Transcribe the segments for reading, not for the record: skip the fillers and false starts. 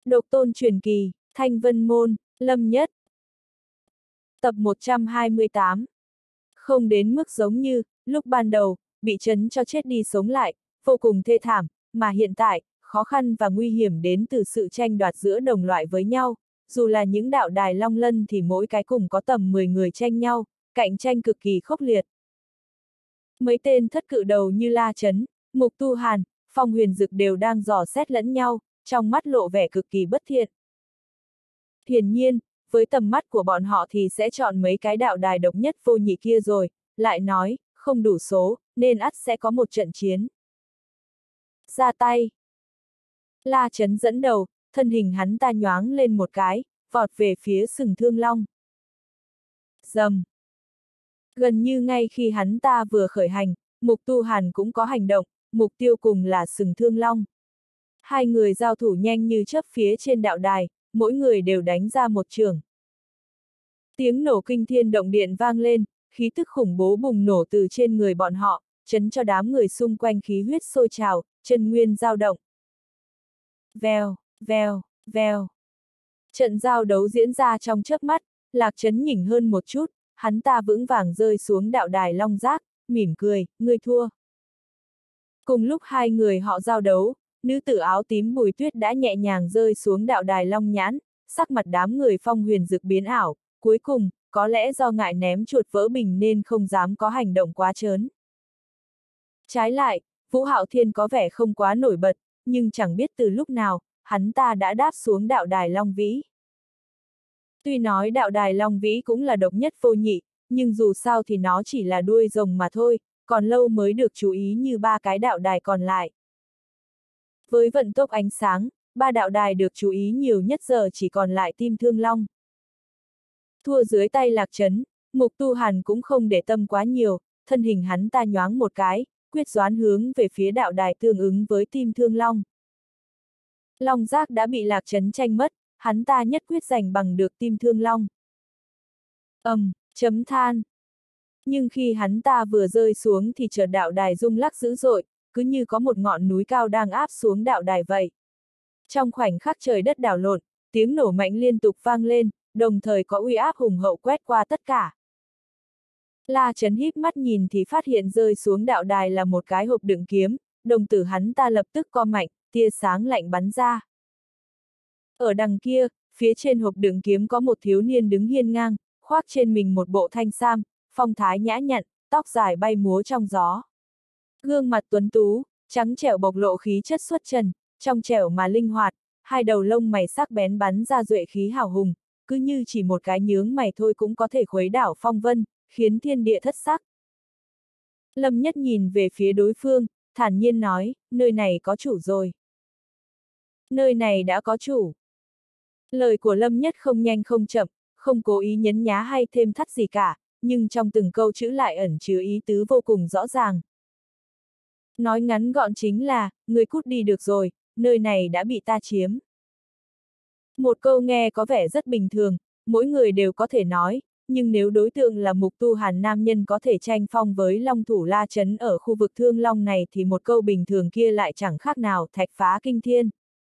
Độc tôn truyền kỳ, Thanh Vân Môn, Lâm Nhất. Tập 128. Không đến mức giống như, lúc ban đầu, bị trấn cho chết đi sống lại, vô cùng thê thảm, mà hiện tại, khó khăn và nguy hiểm đến từ sự tranh đoạt giữa đồng loại với nhau, dù là những đạo đài long lân thì mỗi cái cùng có tầm 10 người tranh nhau, cạnh tranh cực kỳ khốc liệt. Mấy tên thất cự đầu như La Chấn, Mục Tu Hàn, Phong Huyền Dực đều đang dò xét lẫn nhau, trong mắt lộ vẻ cực kỳ bất thiện. Hiển nhiên, với tầm mắt của bọn họ thì sẽ chọn mấy cái đạo đài độc nhất vô nhị kia rồi, lại nói, không đủ số, nên ắt sẽ có một trận chiến. Ra tay. La Chấn dẫn đầu, thân hình hắn ta nhoáng lên một cái, vọt về phía Sừng Thương Long. Rầm. Gần như ngay khi hắn ta vừa khởi hành, Mục Tu Hàn cũng có hành động, mục tiêu cùng là Sừng Thương Long. Hai người giao thủ nhanh như chớp phía trên đạo đài, mỗi người đều đánh ra một chưởng. Tiếng nổ kinh thiên động địa vang lên, khí tức khủng bố bùng nổ từ trên người bọn họ, chấn cho đám người xung quanh khí huyết sôi trào, chân nguyên dao động. Vèo, vèo, vèo. Trận giao đấu diễn ra trong chớp mắt, Lạc Chấn nhỉnh hơn một chút, hắn ta vững vàng rơi xuống đạo đài long giác, mỉm cười, ngươi thua. Cùng lúc hai người họ giao đấu, nữ tử áo tím Bùi Tuyết đã nhẹ nhàng rơi xuống đạo đài long nhãn, sắc mặt đám người Phong Huyền Dực biến ảo, cuối cùng, có lẽ do ngại ném chuột vỡ bình nên không dám có hành động quá trớn. Trái lại, Vũ Hạo Thiên có vẻ không quá nổi bật, nhưng chẳng biết từ lúc nào, hắn ta đã đáp xuống đạo đài long vĩ. Tuy nói đạo đài long vĩ cũng là độc nhất vô nhị, nhưng dù sao thì nó chỉ là đuôi rồng mà thôi, còn lâu mới được chú ý như ba cái đạo đài còn lại. Với vận tốc ánh sáng, ba đạo đài được chú ý nhiều nhất giờ chỉ còn lại Tim Thương Long. Thua dưới tay Lạc Chấn, Mục Tu Hàn cũng không để tâm quá nhiều, thân hình hắn ta nhoáng một cái, quyết đoán hướng về phía đạo đài tương ứng với Tim Thương Long. Long giác đã bị Lạc Chấn tranh mất, hắn ta nhất quyết giành bằng được Tim Thương Long. Chấm than. Nhưng khi hắn ta vừa rơi xuống thì chợt đạo đài rung lắc dữ dội, cứ như có một ngọn núi cao đang áp xuống đạo đài vậy. Trong khoảnh khắc trời đất đảo lộn, tiếng nổ mạnh liên tục vang lên, đồng thời có uy áp hùng hậu quét qua tất cả. La Chấn híp mắt nhìn thì phát hiện rơi xuống đạo đài là một cái hộp đựng kiếm, đồng tử hắn ta lập tức co mạnh, tia sáng lạnh bắn ra. Ở đằng kia, phía trên hộp đựng kiếm có một thiếu niên đứng hiên ngang, khoác trên mình một bộ thanh sam, phong thái nhã nhặn, tóc dài bay múa trong gió. Gương mặt tuấn tú, trắng trẻo bộc lộ khí chất xuất trần, trong trẻo mà linh hoạt, hai đầu lông mày sắc bén bắn ra duệ khí hào hùng, cứ như chỉ một cái nhướng mày thôi cũng có thể khuấy đảo phong vân, khiến thiên địa thất sắc. Lâm Nhất nhìn về phía đối phương, thản nhiên nói, nơi này có chủ rồi. Nơi này đã có chủ. Lời của Lâm Nhất không nhanh không chậm, không cố ý nhấn nhá hay thêm thắt gì cả, nhưng trong từng câu chữ lại ẩn chứa ý tứ vô cùng rõ ràng. Nói ngắn gọn chính là, người cút đi được rồi, nơi này đã bị ta chiếm. Một câu nghe có vẻ rất bình thường, mỗi người đều có thể nói, nhưng nếu đối tượng là Mục Tu Hàn nam nhân có thể tranh phong với Long thủ La Chấn ở khu vực Thương Long này thì một câu bình thường kia lại chẳng khác nào thạch phá kinh thiên.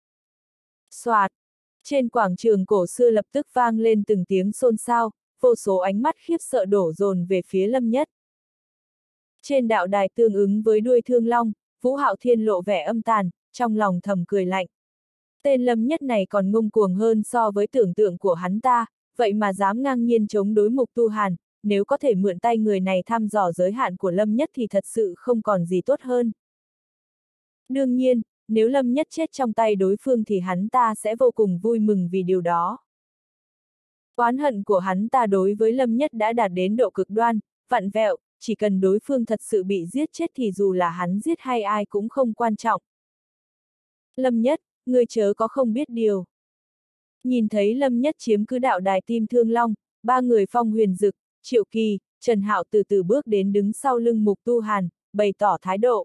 Soạt! Trên quảng trường cổ xưa lập tức vang lên từng tiếng xôn xao, vô số ánh mắt khiếp sợ đổ dồn về phía Lâm Nhất. Trên đạo đài tương ứng với đuôi Thương Long, Vũ Hạo Thiên lộ vẻ âm tàn, trong lòng thầm cười lạnh. Tên Lâm Nhất này còn ngông cuồng hơn so với tưởng tượng của hắn ta, vậy mà dám ngang nhiên chống đối Mục Tu Hàn, nếu có thể mượn tay người này thăm dò giới hạn của Lâm Nhất thì thật sự không còn gì tốt hơn. Đương nhiên, nếu Lâm Nhất chết trong tay đối phương thì hắn ta sẽ vô cùng vui mừng vì điều đó. Oán hận của hắn ta đối với Lâm Nhất đã đạt đến độ cực đoan, vặn vẹo, chỉ cần đối phương thật sự bị giết chết thì dù là hắn giết hay ai cũng không quan trọng. Lâm Nhất, ngươi chớ có không biết điều. Nhìn thấy Lâm Nhất chiếm cứ đạo đài Tim Thương Long, ba người Phong Huyền Dực, Triệu Kỳ, Trần Hạo từ từ bước đến đứng sau lưng Mục Tu Hàn, bày tỏ thái độ.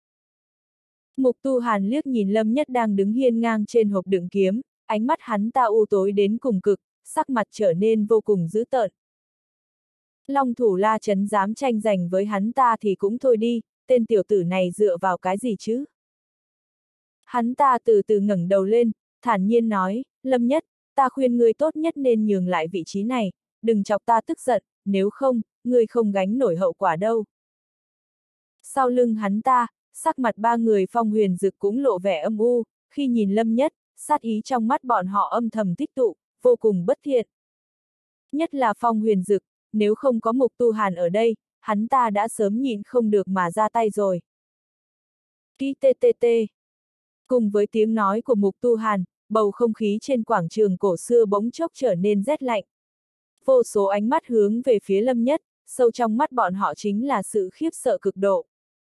Mục Tu Hàn liếc nhìn Lâm Nhất đang đứng hiên ngang trên hộp đựng kiếm, ánh mắt hắn ta u tối đến cùng cực, sắc mặt trở nên vô cùng dữ tợn. Long thủ La Chấn dám tranh giành với hắn ta thì cũng thôi đi, tên tiểu tử này dựa vào cái gì chứ? Hắn ta từ từ ngẩng đầu lên, thản nhiên nói, Lâm Nhất, ta khuyên ngươi tốt nhất nên nhường lại vị trí này, đừng chọc ta tức giận, nếu không, ngươi không gánh nổi hậu quả đâu. Sau lưng hắn ta, sắc mặt ba người Phong Huyền Dực cũng lộ vẻ âm u, khi nhìn Lâm Nhất, sát ý trong mắt bọn họ âm thầm tích tụ, vô cùng bất thiện. Nhất là Phong Huyền Dực, nếu không có Mục Tu Hàn ở đây, hắn ta đã sớm nhịn không được mà ra tay rồi. Kí tê tê tê. Cùng với tiếng nói của Mục Tu Hàn, bầu không khí trên quảng trường cổ xưa bỗng chốc trở nên rét lạnh. Vô số ánh mắt hướng về phía Lâm Nhất, sâu trong mắt bọn họ chính là sự khiếp sợ cực độ.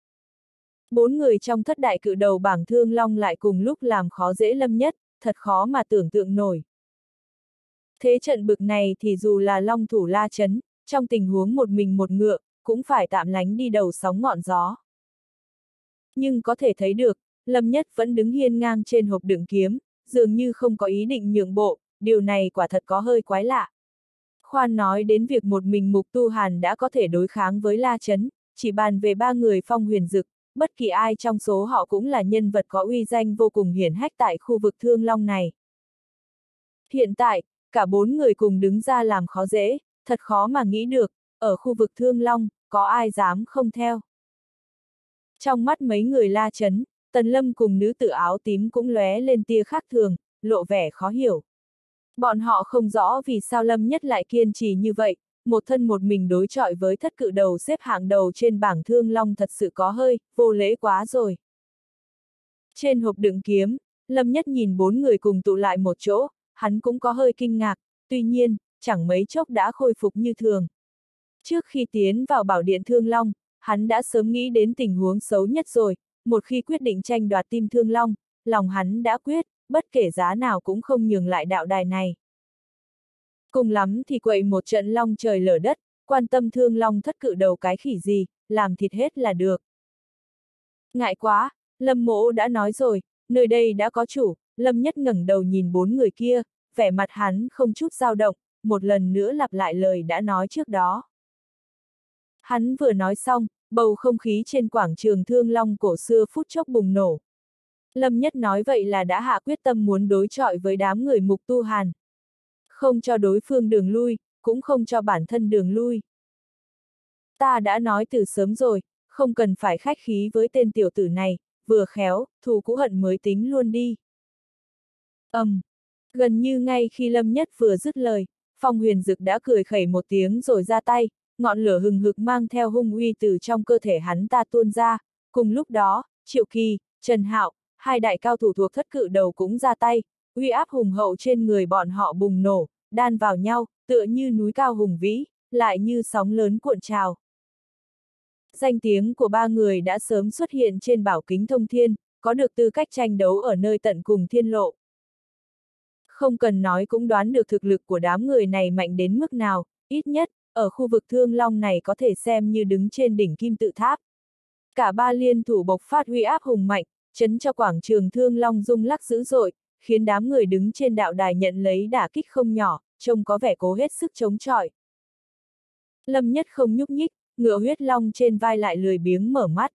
Bốn người trong thất đại cự đầu bảng Thương Long lại cùng lúc làm khó dễ Lâm Nhất, thật khó mà tưởng tượng nổi. Thế trận bực này thì dù là Long thủ La Chấn, trong tình huống một mình một ngựa, cũng phải tạm lánh đi đầu sóng ngọn gió. Nhưng có thể thấy được, Lâm Nhất vẫn đứng hiên ngang trên hộp đựng kiếm, dường như không có ý định nhượng bộ, điều này quả thật có hơi quái lạ. Khoan nói đến việc một mình Mục Tu Hàn đã có thể đối kháng với La Chấn, chỉ bàn về ba người Phong Huyền Dực, bất kỳ ai trong số họ cũng là nhân vật có uy danh vô cùng hiển hách tại khu vực Thương Long này. Hiện tại, cả bốn người cùng đứng ra làm khó dễ, thật khó mà nghĩ được, ở khu vực Thương Long, có ai dám không theo. Trong mắt mấy người La Chấn, Tần Lâm cùng nữ tử áo tím cũng lóe lên tia khác thường, lộ vẻ khó hiểu. Bọn họ không rõ vì sao Lâm Nhất lại kiên trì như vậy, một thân một mình đối chọi với thất cự đầu xếp hạng đầu trên bảng Thương Long thật sự có hơi, vô lễ quá rồi. Trên hộp đựng kiếm, Lâm Nhất nhìn bốn người cùng tụ lại một chỗ, hắn cũng có hơi kinh ngạc, tuy nhiên, chẳng mấy chốc đã khôi phục như thường. Trước khi tiến vào bảo điện Thương Long, hắn đã sớm nghĩ đến tình huống xấu nhất rồi, một khi quyết định tranh đoạt tim Thương Long, lòng hắn đã quyết, bất kể giá nào cũng không nhường lại đạo đài này. Cùng lắm thì quậy một trận long trời lở đất, quan tâm Thương Long thất cự đầu cái khỉ gì, làm thịt hết là được. Ngại quá, Lâm Mỗ đã nói rồi, nơi đây đã có chủ. Lâm Nhất ngẩng đầu nhìn bốn người kia, vẻ mặt hắn không chút dao động, một lần nữa lặp lại lời đã nói trước đó. Hắn vừa nói xong, bầu không khí trên quảng trường Thương Long cổ xưa phút chốc bùng nổ. Lâm Nhất nói vậy là đã hạ quyết tâm muốn đối chọi với đám người Mục Tu Hàn. Không cho đối phương đường lui, cũng không cho bản thân đường lui. Ta đã nói từ sớm rồi, không cần phải khách khí với tên tiểu tử này, vừa khéo, thù cũ hận mới tính luôn đi. Gần như ngay khi Lâm Nhất vừa dứt lời, Phong Huyền Dực đã cười khẩy một tiếng rồi ra tay, ngọn lửa hừng hực mang theo hung uy từ trong cơ thể hắn ta tuôn ra. Cùng lúc đó, Triệu Kỳ, Trần Hạo, hai đại cao thủ thuộc thất cự đầu cũng ra tay, uy áp hùng hậu trên người bọn họ bùng nổ, đan vào nhau, tựa như núi cao hùng vĩ, lại như sóng lớn cuộn trào. Danh tiếng của ba người đã sớm xuất hiện trên bảo kính thông thiên, có được tư cách tranh đấu ở nơi tận cùng thiên lộ. Không cần nói cũng đoán được thực lực của đám người này mạnh đến mức nào, ít nhất, ở khu vực Thương Long này có thể xem như đứng trên đỉnh kim tự tháp. Cả ba liên thủ bộc phát uy áp hùng mạnh, chấn cho quảng trường Thương Long rung lắc dữ dội, khiến đám người đứng trên đạo đài nhận lấy đả kích không nhỏ, trông có vẻ cố hết sức chống chọi. Lâm Nhất không nhúc nhích, ngựa huyết long trên vai lại lười biếng mở mắt.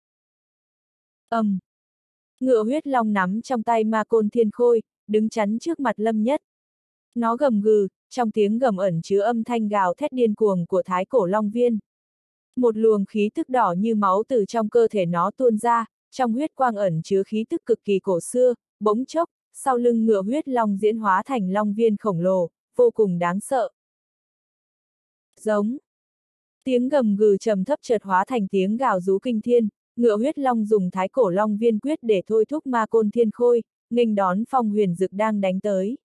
Ngựa huyết long nắm trong tay Ma Côn Thiên Khôi, đứng chắn trước mặt Lâm Nhất. Nó gầm gừ, trong tiếng gầm ẩn chứa âm thanh gào thét điên cuồng của thái cổ long viên. Một luồng khí tức đỏ như máu từ trong cơ thể nó tuôn ra, trong huyết quang ẩn chứa khí tức cực kỳ cổ xưa, bỗng chốc, sau lưng ngựa huyết long diễn hóa thành long viên khổng lồ, vô cùng đáng sợ. Giống. Tiếng gầm gừ trầm thấp chợt hóa thành tiếng gào rú kinh thiên, ngựa huyết long dùng thái cổ long viên quyết để thôi thúc Ma Côn Thiên Khôi, nghênh đón Phong Huyền Dực đang đánh tới.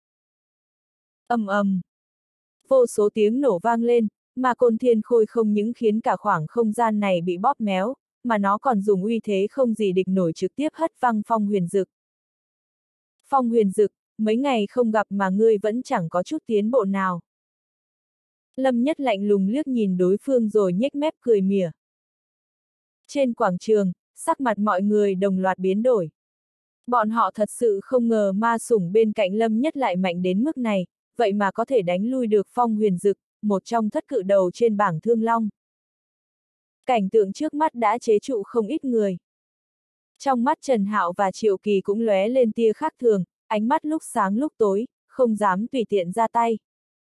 Vô số tiếng nổ vang lên, Ma Côn Thiên Khôi không những khiến cả khoảng không gian này bị bóp méo, mà nó còn dùng uy thế không gì địch nổi trực tiếp hất văng Phong Huyền Dực. Phong Huyền Dực, mấy ngày không gặp mà ngươi vẫn chẳng có chút tiến bộ nào. Lâm Nhất lạnh lùng liếc nhìn đối phương rồi nhếch mép cười mỉa. Trên quảng trường, sắc mặt mọi người đồng loạt biến đổi. Bọn họ thật sự không ngờ ma sủng bên cạnh Lâm Nhất lại mạnh đến mức này, vậy mà có thể đánh lui được Phong Huyền Dực, một trong thất cự đầu trên bảng Thương Long. Cảnh tượng trước mắt đã chế trụ không ít người. Trong mắt Trần Hạo và Triệu Kỳ cũng lóe lên tia khác thường, ánh mắt lúc sáng lúc tối, không dám tùy tiện ra tay.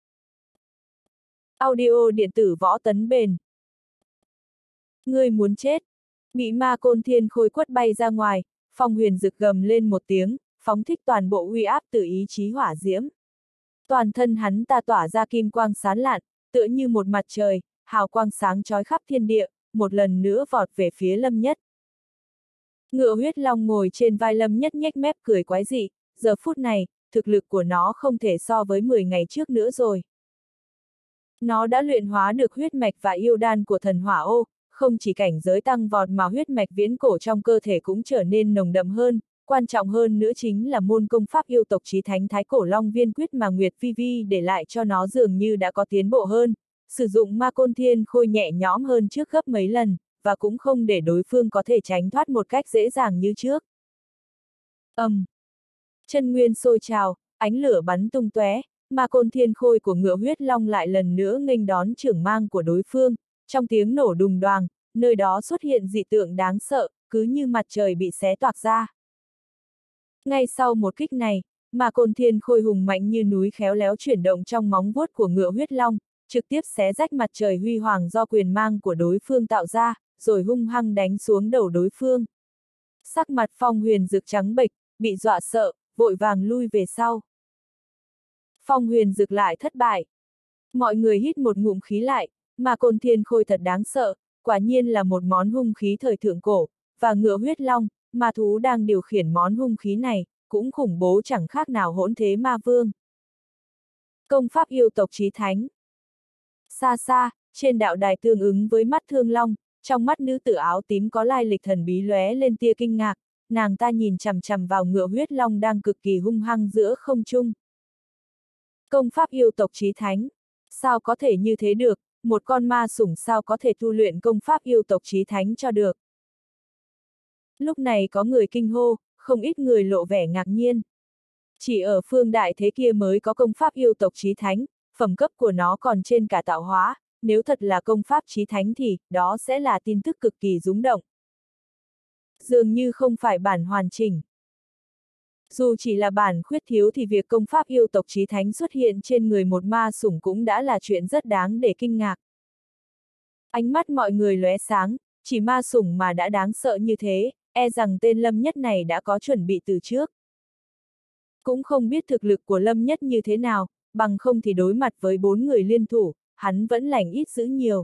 Audio điện tử Võ Tấn Bền. Ngươi muốn chết. Bị ma côn thiên khôi quất bay ra ngoài, Phong Huyền Dực gầm lên một tiếng, phóng thích toàn bộ uy áp từ ý chí hỏa diễm. Toàn thân hắn ta tỏa ra kim quang sáng lạn, tựa như một mặt trời, hào quang sáng chói khắp thiên địa, một lần nữa vọt về phía Lâm Nhất. Ngựa huyết long ngồi trên vai Lâm Nhất nhếch mép cười quái dị, giờ phút này, thực lực của nó không thể so với 10 ngày trước nữa rồi. Nó đã luyện hóa được huyết mạch và yêu đan của thần hỏa ô, không chỉ cảnh giới tăng vọt mà huyết mạch viễn cổ trong cơ thể cũng trở nên nồng đậm hơn, quan trọng hơn nữa chính là môn công pháp yêu tộc chí thánh Thái Cổ Long Viên Quyết mà Nguyệt Vi Vi để lại cho nó dường như đã có tiến bộ hơn, sử dụng ma côn thiên khôi nhẹ nhõm hơn trước gấp mấy lần, và cũng không để đối phương có thể tránh thoát một cách dễ dàng như trước. Chân nguyên sôi trào, ánh lửa bắn tung tóe, ma côn thiên khôi của ngựa huyết long lại lần nữa nghênh đón trưởng mang của đối phương, trong tiếng nổ đùng đoàng, nơi đó xuất hiện dị tượng đáng sợ, cứ như mặt trời bị xé toạc ra. Ngay sau một kích này, ma côn thiên khôi hùng mạnh như núi khéo léo chuyển động trong móng vuốt của ngựa huyết long, trực tiếp xé rách mặt trời huy hoàng do quyền mang của đối phương tạo ra, rồi hung hăng đánh xuống đầu đối phương. Sắc mặt Phong Huyền Dực trắng bệch, bị dọa sợ, vội vàng lui về sau. Phong Huyền Dực lại thất bại. Mọi người hít một ngụm khí lại, mà côn thiên khôi thật đáng sợ, quả nhiên là một món hung khí thời thượng cổ, và ngựa huyết long, ma thú đang điều khiển món hung khí này, cũng khủng bố chẳng khác nào hỗn thế ma vương. Công pháp yêu tộc chí thánh. Xa xa, trên đạo đài tương ứng với mắt thương long, trong mắt nữ tử áo tím có lai lịch thần bí lóe lên tia kinh ngạc, nàng ta nhìn chằm chằm vào ngựa huyết long đang cực kỳ hung hăng giữa không trung. Công pháp yêu tộc chí thánh. Sao có thể như thế được, một con ma sủng sao có thể tu luyện công pháp yêu tộc chí thánh cho được. Lúc này có người kinh hô, không ít người lộ vẻ ngạc nhiên. Chỉ ở phương đại thế kia mới có công pháp yêu tộc chí thánh, phẩm cấp của nó còn trên cả tạo hóa, nếu thật là công pháp chí thánh thì, đó sẽ là tin tức cực kỳ rúng động. Dường như không phải bản hoàn chỉnh. Dù chỉ là bản khuyết thiếu thì việc công pháp yêu tộc chí thánh xuất hiện trên người một ma sủng cũng đã là chuyện rất đáng để kinh ngạc. Ánh mắt mọi người lóe sáng, chỉ ma sủng mà đã đáng sợ như thế, e rằng tên Lâm Nhất này đã có chuẩn bị từ trước. Cũng không biết thực lực của Lâm Nhất như thế nào, bằng không thì đối mặt với 4 người liên thủ, hắn vẫn lành ít dữ nhiều.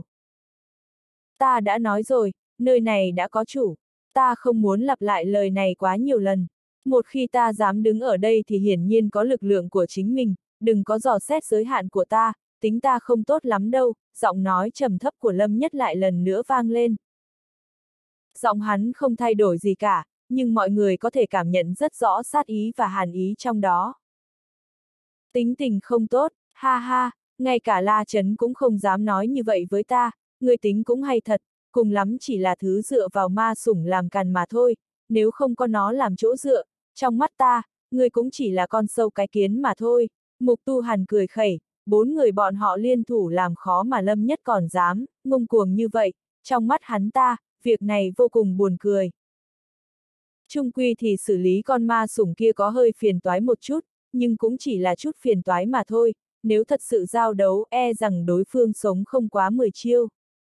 Ta đã nói rồi, nơi này đã có chủ, ta không muốn lặp lại lời này quá nhiều lần. Một khi ta dám đứng ở đây thì hiển nhiên có lực lượng của chính mình, đừng có dò xét giới hạn của ta, tính ta không tốt lắm đâu, giọng nói trầm thấp của Lâm Nhất lại lần nữa vang lên. Giọng hắn không thay đổi gì cả, nhưng mọi người có thể cảm nhận rất rõ sát ý và hàn ý trong đó. Tính tình không tốt, ha ha, ngay cả La Trấn cũng không dám nói như vậy với ta, người tính cũng hay thật, cùng lắm chỉ là thứ dựa vào ma sủng làm càn mà thôi, nếu không có nó làm chỗ dựa, trong mắt ta, người cũng chỉ là con sâu cái kiến mà thôi. Mục Tu Hàn cười khẩy, 4 người bọn họ liên thủ làm khó mà Lâm Nhất còn dám, ngông cuồng như vậy, trong mắt hắn ta, việc này vô cùng buồn cười. Chung quy thì xử lý con ma sủng kia có hơi phiền toái một chút, nhưng cũng chỉ là chút phiền toái mà thôi, nếu thật sự giao đấu e rằng đối phương sống không quá 10 chiêu.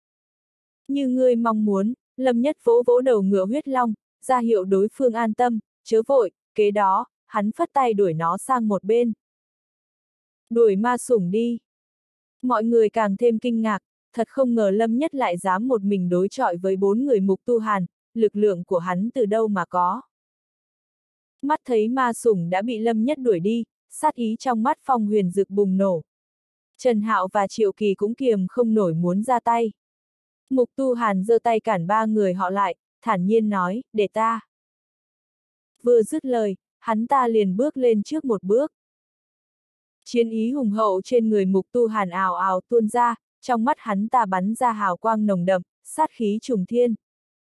Như ngươi mong muốn, Lâm Nhất vỗ vỗ đầu ngựa huyết long, ra hiệu đối phương an tâm, chớ vội, kế đó, hắn phất tay đuổi nó sang một bên. Đuổi ma sủng đi. Mọi người càng thêm kinh ngạc, thật không ngờ Lâm Nhất lại dám một mình đối chọi với 4 người Mục Tu Hàn, lực lượng của hắn từ đâu mà có. Mắt thấy ma sủng đã bị Lâm Nhất đuổi đi, sát ý trong mắt Phong Huyền Dực bùng nổ. Trần Hạo và Triệu Kỳ cũng kiềm không nổi muốn ra tay. Mục Tu Hàn giơ tay cản 3 người họ lại, thản nhiên nói, để ta. Vừa dứt lời, hắn ta liền bước lên trước một bước. Chiến ý hùng hậu trên người Mục Tu Hàn ào ào tuôn ra, trong mắt hắn ta bắn ra hào quang nồng đậm, sát khí trùng thiên.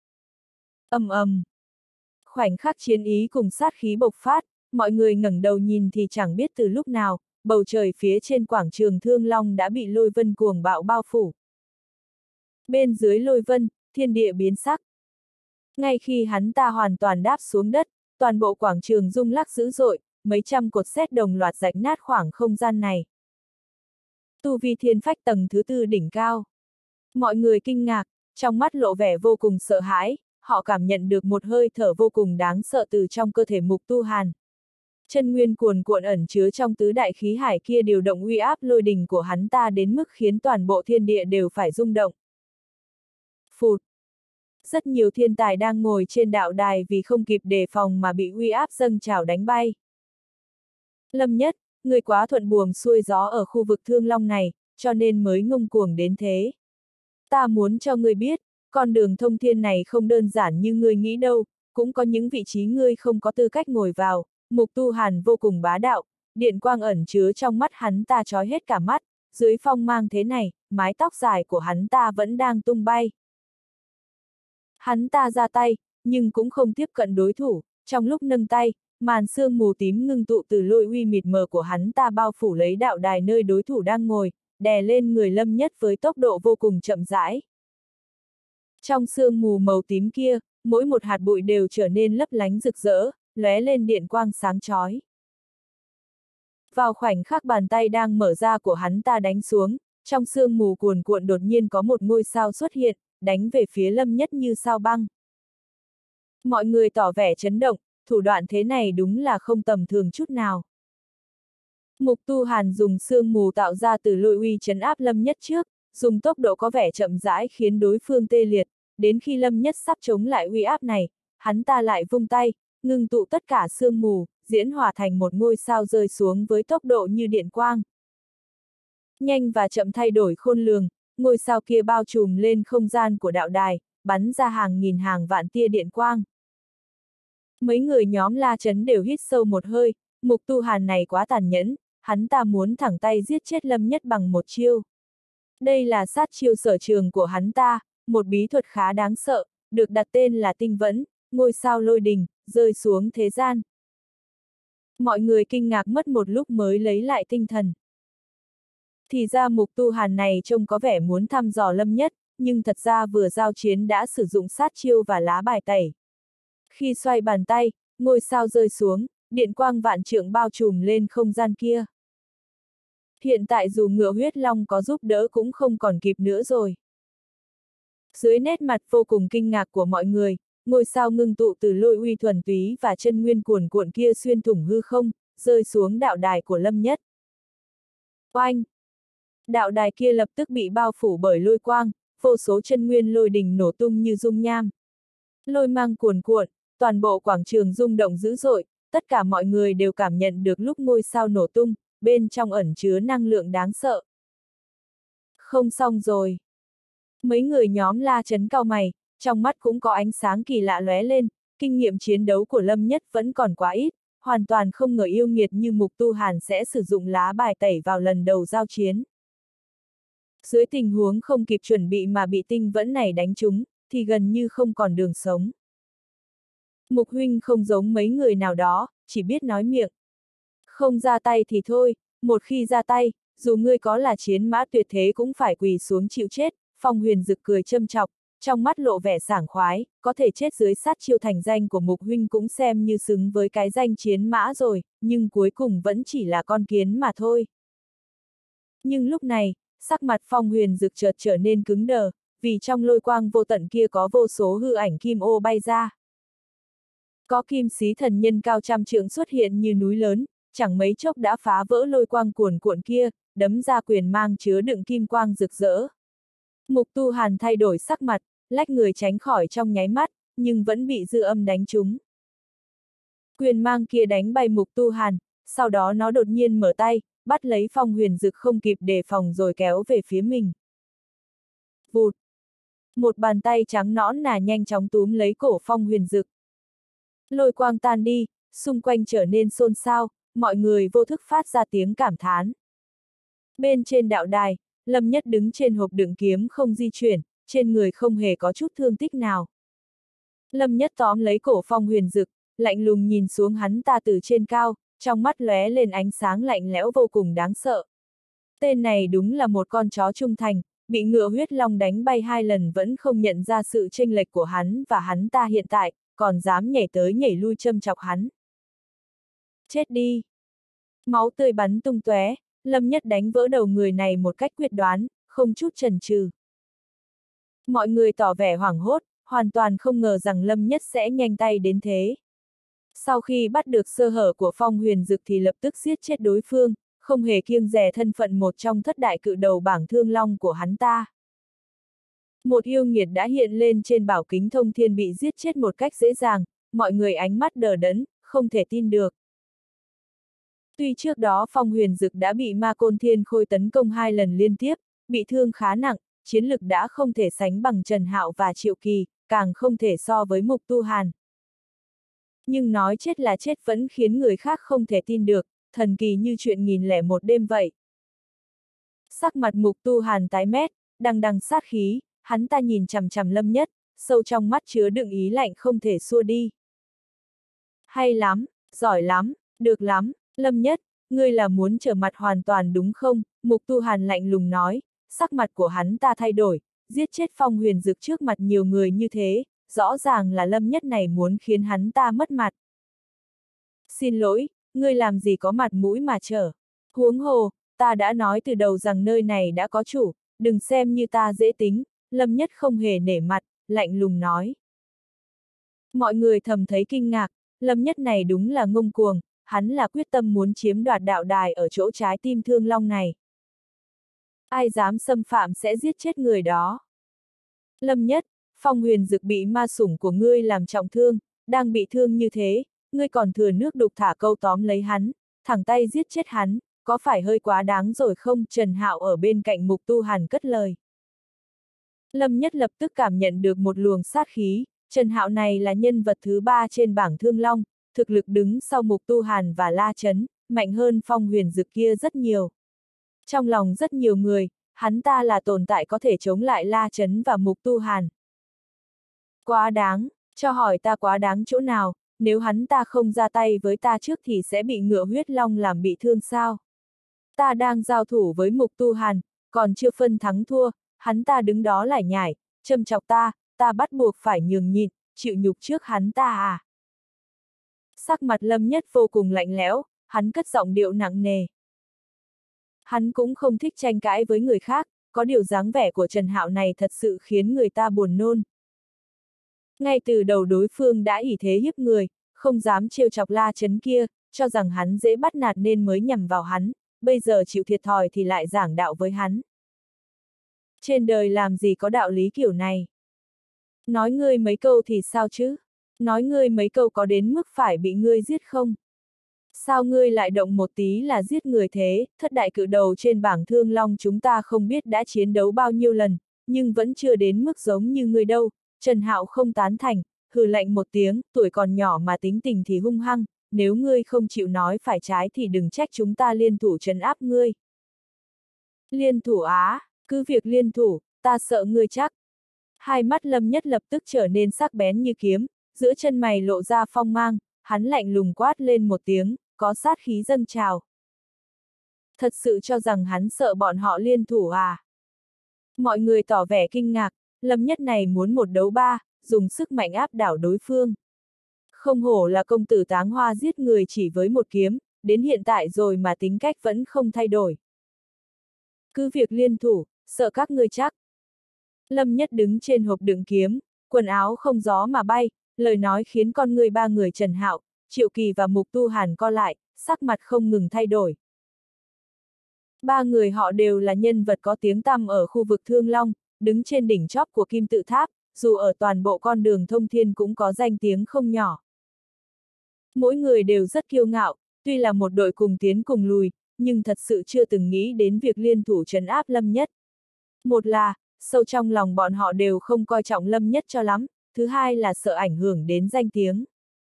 Ầm ầm. Khoảnh khắc chiến ý cùng sát khí bộc phát, mọi người ngẩng đầu nhìn thì chẳng biết từ lúc nào, bầu trời phía trên quảng trường Thương Long đã bị lôi vân cuồng bạo bao phủ. Bên dưới lôi vân, thiên địa biến sắc. Ngay khi hắn ta hoàn toàn đáp xuống đất, toàn bộ quảng trường rung lắc dữ dội, mấy trăm cột sét đồng loạt rạch nát khoảng không gian này. Tu vi thiên phách tầng thứ 4 đỉnh cao. Mọi người kinh ngạc, trong mắt lộ vẻ vô cùng sợ hãi, họ cảm nhận được một hơi thở vô cùng đáng sợ từ trong cơ thể Mục Tu Hàn. Chân nguyên cuồn cuộn ẩn chứa trong tứ đại khí hải kia điều động uy áp lôi đình của hắn ta đến mức khiến toàn bộ thiên địa đều phải rung động. Phụt! Rất nhiều thiên tài đang ngồi trên đạo đài vì không kịp đề phòng mà bị uy áp dâng trào đánh bay. Lâm Nhất, người quá thuận buồm xuôi gió ở khu vực Thương Long này, cho nên mới ngông cuồng đến thế. Ta muốn cho ngươi biết, con đường thông thiên này không đơn giản như ngươi nghĩ đâu, cũng có những vị trí ngươi không có tư cách ngồi vào. Mục Tu Hàn vô cùng bá đạo, điện quang ẩn chứa trong mắt hắn ta chói hết cả mắt, dưới phong mang thế này, mái tóc dài của hắn ta vẫn đang tung bay. Hắn ta ra tay, nhưng cũng không tiếp cận đối thủ, trong lúc nâng tay, màn sương mù tím ngưng tụ từ lôi uy mịt mờ của hắn ta bao phủ lấy đạo đài nơi đối thủ đang ngồi, đè lên người Lâm Nhất với tốc độ vô cùng chậm rãi. Trong sương mù màu tím kia, mỗi một hạt bụi đều trở nên lấp lánh rực rỡ, lóe lên điện quang sáng chói. Vào khoảnh khắc bàn tay đang mở ra của hắn ta đánh xuống, trong sương mù cuồn cuộn đột nhiên có một ngôi sao xuất hiện, đánh về phía Lâm Nhất như sao băng. Mọi người tỏ vẻ chấn động, thủ đoạn thế này đúng là không tầm thường chút nào. Mục Tu Hàn dùng sương mù tạo ra từ lôi uy trấn áp Lâm Nhất trước, dùng tốc độ có vẻ chậm rãi khiến đối phương tê liệt, đến khi Lâm Nhất sắp chống lại uy áp này, hắn ta lại vung tay, ngưng tụ tất cả sương mù, diễn hòa thành một ngôi sao rơi xuống với tốc độ như điện quang. Nhanh và chậm thay đổi khôn lường, ngôi sao kia bao trùm lên không gian của đạo đài, bắn ra hàng nghìn hàng vạn tia điện quang. Mấy người nhóm La Chấn đều hít sâu một hơi, Mục Tu Hàn này quá tàn nhẫn, hắn ta muốn thẳng tay giết chết Lâm Nhất bằng một chiêu. Đây là sát chiêu sở trường của hắn ta, một bí thuật khá đáng sợ, được đặt tên là tinh vẫn, ngôi sao lôi đình, rơi xuống thế gian. Mọi người kinh ngạc mất một lúc mới lấy lại tinh thần. Thì ra Mục Tu Hàn này trông có vẻ muốn thăm dò Lâm Nhất, nhưng thật ra vừa giao chiến đã sử dụng sát chiêu và lá bài tẩy. Khi xoay bàn tay, ngôi sao rơi xuống, điện quang vạn trượng bao trùm lên không gian kia. Hiện tại dù Ngựa Huyết Long có giúp đỡ cũng không còn kịp nữa rồi. Dưới nét mặt vô cùng kinh ngạc của mọi người, ngôi sao ngưng tụ từ lôi uy thuần túy và chân nguyên cuồn cuộn kia xuyên thủng hư không, rơi xuống đạo đài của Lâm Nhất. Oanh! Đạo đài kia lập tức bị bao phủ bởi lôi quang, vô số chân nguyên lôi đình nổ tung như dung nham. Lôi mang cuồn cuộn, toàn bộ quảng trường rung động dữ dội, tất cả mọi người đều cảm nhận được lúc ngôi sao nổ tung, bên trong ẩn chứa năng lượng đáng sợ. Không xong rồi. Mấy người nhóm La Chấn cau mày, trong mắt cũng có ánh sáng kỳ lạ lóe lên, kinh nghiệm chiến đấu của Lâm Nhất vẫn còn quá ít, hoàn toàn không ngờ yêu nghiệt như Mục Tu Hàn sẽ sử dụng lá bài tẩy vào lần đầu giao chiến. Dưới tình huống không kịp chuẩn bị mà bị tinh vẫn này đánh trúng, thì gần như không còn đường sống. Mục huynh không giống mấy người nào đó, chỉ biết nói miệng. Không ra tay thì thôi, một khi ra tay, dù ngươi có là chiến mã tuyệt thế cũng phải quỳ xuống chịu chết. Phong Huyền Dực cười châm chọc, trong mắt lộ vẻ sảng khoái, có thể chết dưới sát chiêu thành danh của Mục huynh cũng xem như xứng với cái danh chiến mã rồi, nhưng cuối cùng vẫn chỉ là con kiến mà thôi. Nhưng lúc này, sắc mặt Phong Huyền Dực chợt trở nên cứng đờ, vì trong lôi quang vô tận kia có vô số hư ảnh kim ô bay ra. Có kim sĩ thần nhân cao trăm trượng xuất hiện như núi lớn, chẳng mấy chốc đã phá vỡ lôi quang cuồn cuộn kia, đấm ra quyền mang chứa đựng kim quang rực rỡ. Mục Tu Hàn thay đổi sắc mặt, lách người tránh khỏi trong nháy mắt, nhưng vẫn bị dư âm đánh trúng. Quyền mang kia đánh bay Mục Tu Hàn, sau đó nó đột nhiên mở tay, bắt lấy Phong Huyền Dực không kịp đề phòng rồi kéo về phía mình. Vụt! Một bàn tay trắng nõn nà nhanh chóng túm lấy cổ Phong Huyền Dực. Lôi quang tan đi, xung quanh trở nên xôn xao, mọi người vô thức phát ra tiếng cảm thán. Bên trên đạo đài, Lâm Nhất đứng trên hộp đựng kiếm không di chuyển, trên người không hề có chút thương tích nào. Lâm Nhất tóm lấy cổ Phong Huyền Dực, lạnh lùng nhìn xuống hắn ta từ trên cao, trong mắt lóe lên ánh sáng lạnh lẽo vô cùng đáng sợ. Tên này đúng là một con chó trung thành, bị Ngựa Huyết Long đánh bay 2 lần vẫn không nhận ra sự chênh lệch của hắn và hắn ta hiện tại, còn dám nhảy tới nhảy lui châm chọc hắn. Chết đi! Máu tươi bắn tung tóe, Lâm Nhất đánh vỡ đầu người này một cách quyết đoán, không chút chần chừ. Mọi người tỏ vẻ hoảng hốt, hoàn toàn không ngờ rằng Lâm Nhất sẽ nhanh tay đến thế. Sau khi bắt được sơ hở của Phong Huyền Dực thì lập tức giết chết đối phương, không hề kiêng dè thân phận một trong thất đại cự đầu bảng thương long của hắn ta. Một yêu nghiệt đã hiện lên trên bảo kính thông thiên bị giết chết một cách dễ dàng, mọi người ánh mắt đờ đẫn, không thể tin được. Tuy trước đó Phong Huyền Dực đã bị Ma Côn Thiên Khôi tấn công 2 lần liên tiếp, bị thương khá nặng, chiến lực đã không thể sánh bằng Trần Hạo và Triệu Kỳ, càng không thể so với Mục Tu Hàn. Nhưng nói chết là chết vẫn khiến người khác không thể tin được, thần kỳ như chuyện 1001 đêm vậy. Sắc mặt Mục Tu Hàn tái mét, đằng đằng sát khí, hắn ta nhìn chằm chằm Lâm Nhất, sâu trong mắt chứa đựng ý lạnh không thể xua đi. Hay lắm, giỏi lắm, được lắm, Lâm Nhất, ngươi là muốn trở mặt hoàn toàn đúng không? Mục Tu Hàn lạnh lùng nói, sắc mặt của hắn ta thay đổi, giết chết Phong Huyền Dực trước mặt nhiều người như thế, rõ ràng là Lâm Nhất này muốn khiến hắn ta mất mặt. Xin lỗi, ngươi làm gì có mặt mũi mà trở. Huống hồ, ta đã nói từ đầu rằng nơi này đã có chủ, đừng xem như ta dễ tính, Lâm Nhất không hề nể mặt, lạnh lùng nói. Mọi người thầm thấy kinh ngạc, Lâm Nhất này đúng là ngông cuồng, hắn là quyết tâm muốn chiếm đoạt đạo đài ở chỗ trái tim Thương Long này. Ai dám xâm phạm sẽ giết chết người đó. Lâm Nhất, Phong Huyền Dực bị ma sủng của ngươi làm trọng thương, đang bị thương như thế, ngươi còn thừa nước đục thả câu tóm lấy hắn, thẳng tay giết chết hắn, có phải hơi quá đáng rồi không? Trần Hạo ở bên cạnh Mục Tu Hàn cất lời. Lâm Nhất lập tức cảm nhận được một luồng sát khí, Trần Hạo này là nhân vật thứ 3 trên bảng Thương Long, thực lực đứng sau Mục Tu Hàn và La Chấn, mạnh hơn Phong Huyền Dực kia rất nhiều. Trong lòng rất nhiều người, hắn ta là tồn tại có thể chống lại La Chấn và Mục Tu Hàn. Quá đáng, cho hỏi ta quá đáng chỗ nào, nếu hắn ta không ra tay với ta trước thì sẽ bị ngựa huyết long làm bị thương sao? Ta đang giao thủ với Mục Tu Hàn, còn chưa phân thắng thua, hắn ta đứng đó lải nhải, châm chọc ta bắt buộc phải nhường nhịn, chịu nhục trước hắn ta à? Sắc mặt Lâm Nhất vô cùng lạnh lẽo, hắn cất giọng điệu nặng nề. Hắn cũng không thích tranh cãi với người khác, có điều dáng vẻ của Trần Hạo này thật sự khiến người ta buồn nôn. Ngay từ đầu đối phương đã ỷ thế hiếp người, không dám trêu chọc La Chấn kia, cho rằng hắn dễ bắt nạt nên mới nhằm vào hắn, bây giờ chịu thiệt thòi thì lại giảng đạo với hắn. Trên đời làm gì có đạo lý kiểu này? Nói ngươi mấy câu thì sao chứ? Nói ngươi mấy câu có đến mức phải bị ngươi giết không? Sao ngươi lại động một tí là giết người thế? Thất đại cự đầu trên bảng Thương Long chúng ta không biết đã chiến đấu bao nhiêu lần, nhưng vẫn chưa đến mức giống như ngươi đâu. Trần Hạo không tán thành, hừ lạnh một tiếng, tuổi còn nhỏ mà tính tình thì hung hăng, nếu ngươi không chịu nói phải trái thì đừng trách chúng ta liên thủ trấn áp ngươi. Liên thủ á, cứ việc liên thủ, ta sợ ngươi chắc. Hai mắt Lâm Nhất lập tức trở nên sắc bén như kiếm, giữa chân mày lộ ra phong mang, hắn lạnh lùng quát lên một tiếng, có sát khí dâng trào. Thật sự cho rằng hắn sợ bọn họ liên thủ à? Mọi người tỏ vẻ kinh ngạc, Lâm Nhất này muốn một đấu ba, dùng sức mạnh áp đảo đối phương. Không hổ là công tử Táng Hoa giết người chỉ với một kiếm, đến hiện tại rồi mà tính cách vẫn không thay đổi. Cứ việc liên thủ, sợ các ngươi chắc. Lâm Nhất đứng trên hộp đựng kiếm, quần áo không gió mà bay, lời nói khiến con người ba người Trần Hạo, Triệu Kỳ và Mục Tu Hàn co lại, sắc mặt không ngừng thay đổi. Ba người họ đều là nhân vật có tiếng tăm ở khu vực Thương Long, đứng trên đỉnh chóp của Kim Tự Tháp, dù ở toàn bộ con đường thông thiên cũng có danh tiếng không nhỏ. Mỗi người đều rất kiêu ngạo, tuy là một đội cùng tiến cùng lùi, nhưng thật sự chưa từng nghĩ đến việc liên thủ trấn áp Lâm Nhất. Một là, sâu trong lòng bọn họ đều không coi trọng Lâm Nhất cho lắm, thứ hai là sợ ảnh hưởng đến danh tiếng.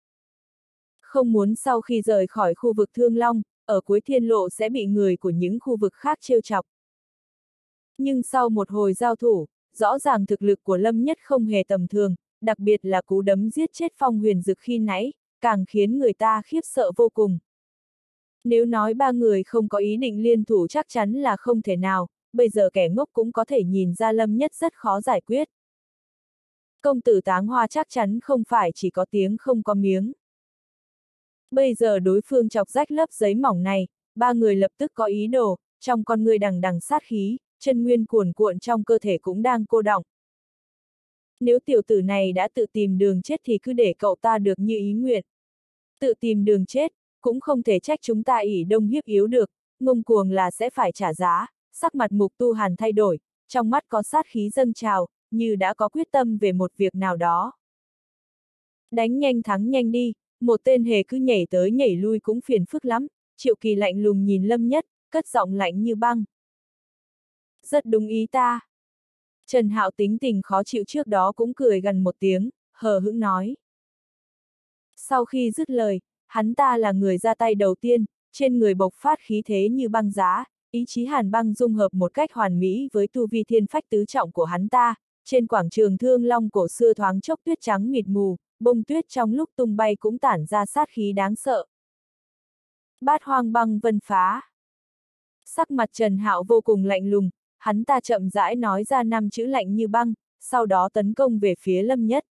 Không muốn sau khi rời khỏi khu vực Thương Long, ở cuối thiên lộ sẽ bị người của những khu vực khác trêu chọc. Nhưng sau một hồi giao thủ, rõ ràng thực lực của Lâm Nhất không hề tầm thường, đặc biệt là cú đấm giết chết Phong Huyền Dực khi nãy, càng khiến người ta khiếp sợ vô cùng. Nếu nói ba người không có ý định liên thủ chắc chắn là không thể nào, bây giờ kẻ ngốc cũng có thể nhìn ra Lâm Nhất rất khó giải quyết. Công tử Táng Hoa chắc chắn không phải chỉ có tiếng không có miếng. Bây giờ đối phương chọc rách lớp giấy mỏng này, ba người lập tức có ý đồ, trong con người đằng đằng sát khí, chân nguyên cuồn cuộn trong cơ thể cũng đang cô đọng. Nếu tiểu tử này đã tự tìm đường chết thì cứ để cậu ta được như ý nguyện. Tự tìm đường chết, cũng không thể trách chúng ta ỷ đông hiếp yếu được, ngông cuồng là sẽ phải trả giá. Sắc mặt Mục Tu Hàn thay đổi, trong mắt có sát khí dâng trào, như đã có quyết tâm về một việc nào đó. Đánh nhanh thắng nhanh đi, một tên hề cứ nhảy tới nhảy lui cũng phiền phức lắm. Triệu Kỳ lạnh lùng nhìn Lâm Nhất, cất giọng lạnh như băng. Rất đúng ý ta. Trần Hạo tính tình khó chịu trước đó cũng cười gần một tiếng, hờ hững nói. Sau khi dứt lời, hắn ta là người ra tay đầu tiên, trên người bộc phát khí thế như băng giá, ý chí hàn băng dung hợp một cách hoàn mỹ với tu vi thiên phách tứ trọng của hắn ta. Trên quảng trường Thương Long cổ xưa thoáng chốc tuyết trắng mịt mù, bông tuyết trong lúc tung bay cũng tản ra sát khí đáng sợ. Bát hoang băng vân phá. Sắc mặt Trần Hạo vô cùng lạnh lùng, hắn ta chậm rãi nói ra 5 chữ lạnh như băng, sau đó tấn công về phía Lâm Nhất.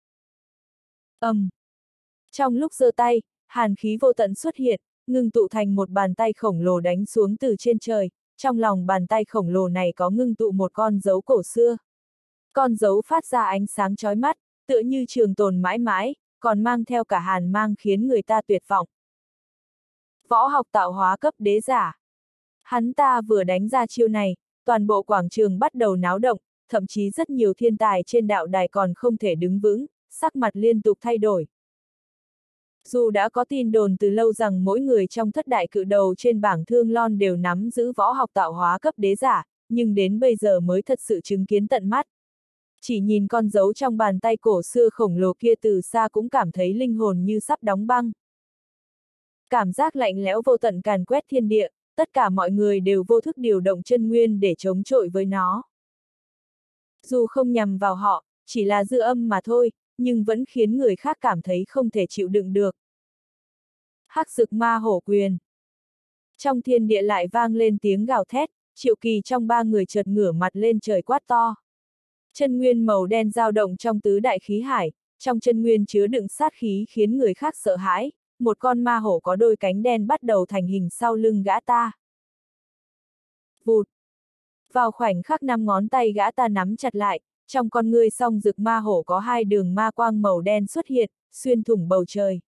Trong lúc giơ tay, hàn khí vô tận xuất hiện, ngưng tụ thành một bàn tay khổng lồ đánh xuống từ trên trời, trong lòng bàn tay khổng lồ này có ngưng tụ một con dấu cổ xưa. Con dấu phát ra ánh sáng chói mắt, tựa như trường tồn mãi mãi, còn mang theo cả hàn mang khiến người ta tuyệt vọng. Võ học tạo hóa cấp đế giả. Hắn ta vừa đánh ra chiêu này, toàn bộ quảng trường bắt đầu náo động, thậm chí rất nhiều thiên tài trên đạo đài còn không thể đứng vững, sắc mặt liên tục thay đổi. Dù đã có tin đồn từ lâu rằng mỗi người trong thất đại cự đầu trên bảng Thương Lon đều nắm giữ võ học tạo hóa cấp đế giả, nhưng đến bây giờ mới thật sự chứng kiến tận mắt. Chỉ nhìn con dấu trong bàn tay cổ xưa khổng lồ kia từ xa cũng cảm thấy linh hồn như sắp đóng băng. Cảm giác lạnh lẽo vô tận càn quét thiên địa, tất cả mọi người đều vô thức điều động chân nguyên để chống chọi với nó. Dù không nhằm vào họ, chỉ là dư âm mà thôi, nhưng vẫn khiến người khác cảm thấy không thể chịu đựng được. Hắc Dực Ma Hổ Quyền. Trong thiên địa lại vang lên tiếng gào thét, Triệu Kỳ trong ba người chợt ngửa mặt lên trời quát to. Chân nguyên màu đen dao động trong tứ đại khí hải, trong chân nguyên chứa đựng sát khí khiến người khác sợ hãi, một con ma hổ có đôi cánh đen bắt đầu thành hình sau lưng gã ta. Vụt! Vào khoảnh khắc 5 ngón tay gã ta nắm chặt lại, trong con ngươi song rực ma hổ có 2 đường ma quang màu đen xuất hiện, xuyên thủng bầu trời.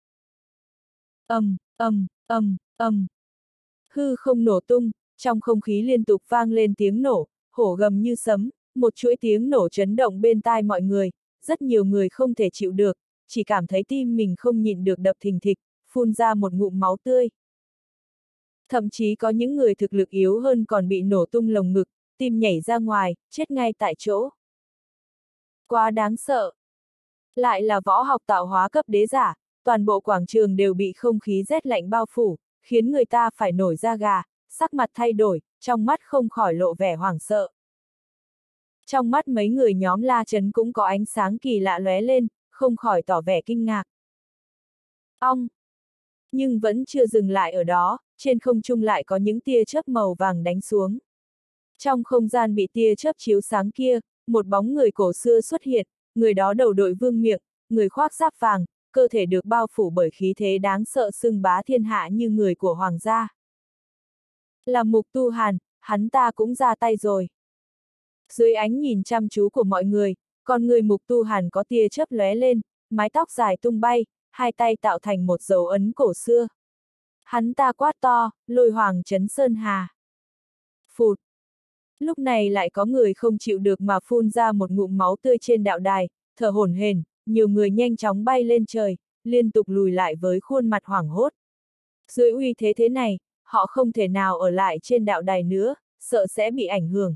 Hư không nổ tung, trong không khí liên tục vang lên tiếng nổ, hổ gầm như sấm, một chuỗi tiếng nổ chấn động bên tai mọi người, rất nhiều người không thể chịu được, chỉ cảm thấy tim mình không nhịn được đập thình thịch, phun ra một ngụm máu tươi. Thậm chí có những người thực lực yếu hơn còn bị nổ tung lồng ngực, tim nhảy ra ngoài, chết ngay tại chỗ. Quá đáng sợ. Lại là võ học tạo hóa cấp đế giả, toàn bộ quảng trường đều bị không khí rét lạnh bao phủ, khiến người ta phải nổi da gà, sắc mặt thay đổi, trong mắt không khỏi lộ vẻ hoảng sợ. Trong mắt mấy người nhóm La Trấn cũng có ánh sáng kỳ lạ lóe lên, không khỏi tỏ vẻ kinh ngạc. Ong! Nhưng vẫn chưa dừng lại ở đó, trên không trung lại có những tia chớp màu vàng đánh xuống. Trong không gian bị tia chớp chiếu sáng kia, một bóng người cổ xưa xuất hiện, người đó đầu đội vương miện, người khoác giáp vàng, cơ thể được bao phủ bởi khí thế đáng sợ xưng bá thiên hạ như người của hoàng gia. Là Mục Tu Hàn, hắn ta cũng ra tay rồi. Dưới ánh nhìn chăm chú của mọi người, con người Mục Tu Hàn có tia chớp lóe lên, mái tóc dài tung bay, hai tay tạo thành một dấu ấn cổ xưa. Hắn ta quát to, Lôi Hoàng Trấn Sơn Hà. Phụt! Lúc này lại có người không chịu được mà phun ra một ngụm máu tươi trên đạo đài, thở hổn hển, nhiều người nhanh chóng bay lên trời, liên tục lùi lại với khuôn mặt hoảng hốt. Dưới uy thế thế này, họ không thể nào ở lại trên đạo đài nữa, sợ sẽ bị ảnh hưởng.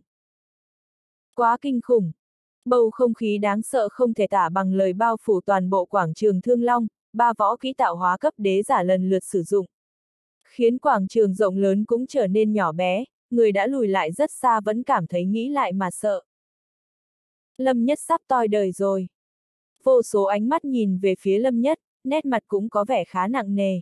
Quá kinh khủng! Bầu không khí đáng sợ không thể tả bằng lời bao phủ toàn bộ quảng trường Thương Long, 3 võ kỹ tạo hóa cấp đế giả lần lượt sử dụng. Khiến quảng trường rộng lớn cũng trở nên nhỏ bé, người đã lùi lại rất xa vẫn cảm thấy nghĩ lại mà sợ. Lâm Nhất sắp toi đời rồi. Vô số ánh mắt nhìn về phía Lâm Nhất, nét mặt cũng có vẻ khá nặng nề.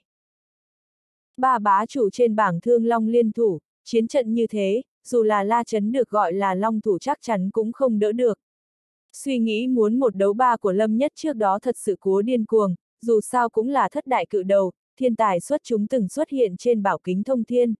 3 bá chủ trên bảng Thương Long liên thủ, chiến trận như thế, dù là La Trấn được gọi là Long thủ chắc chắn cũng không đỡ được. Suy nghĩ muốn 1 đấu 3 của Lâm Nhất trước đó thật sự cố điên cuồng, dù sao cũng là thất đại cự đầu, thiên tài xuất chúng từng xuất hiện trên bảo kính thông thiên.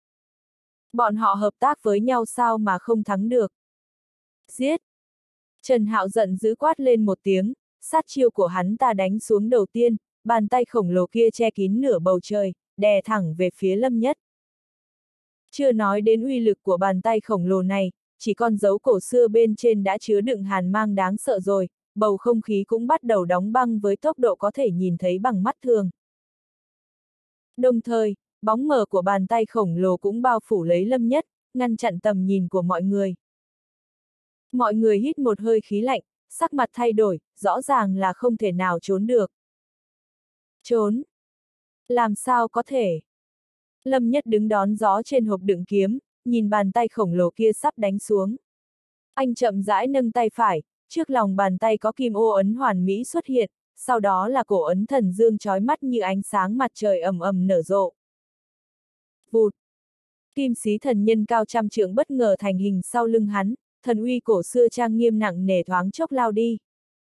Bọn họ hợp tác với nhau sao mà không thắng được? Giết! Trần Hạo giận dữ quát lên một tiếng, sát chiêu của hắn ta đánh xuống đầu tiên, bàn tay khổng lồ kia che kín nửa bầu trời, đè thẳng về phía Lâm Nhất. Chưa nói đến uy lực của bàn tay khổng lồ này, chỉ con dấu cổ xưa bên trên đã chứa đựng hàn mang đáng sợ rồi, bầu không khí cũng bắt đầu đóng băng với tốc độ có thể nhìn thấy bằng mắt thường. Đồng thời, bóng mờ của bàn tay khổng lồ cũng bao phủ lấy Lâm Nhất, ngăn chặn tầm nhìn của mọi người. Mọi người hít một hơi khí lạnh, sắc mặt thay đổi, rõ ràng là không thể nào trốn được. Trốn? Làm sao có thể? Lâm Nhất đứng đón gió trên hộp đựng kiếm, nhìn bàn tay khổng lồ kia sắp đánh xuống. Anh chậm rãi nâng tay phải, trước lòng bàn tay có kim ô ấn hoàn mỹ xuất hiện, sau đó là cổ ấn thần dương chói mắt như ánh sáng mặt trời ầm ầm nở rộ. Vụt! Kim sĩ thần nhân cao trăm trượng bất ngờ thành hình sau lưng hắn, thần uy cổ xưa trang nghiêm nặng nề thoáng chốc lao đi.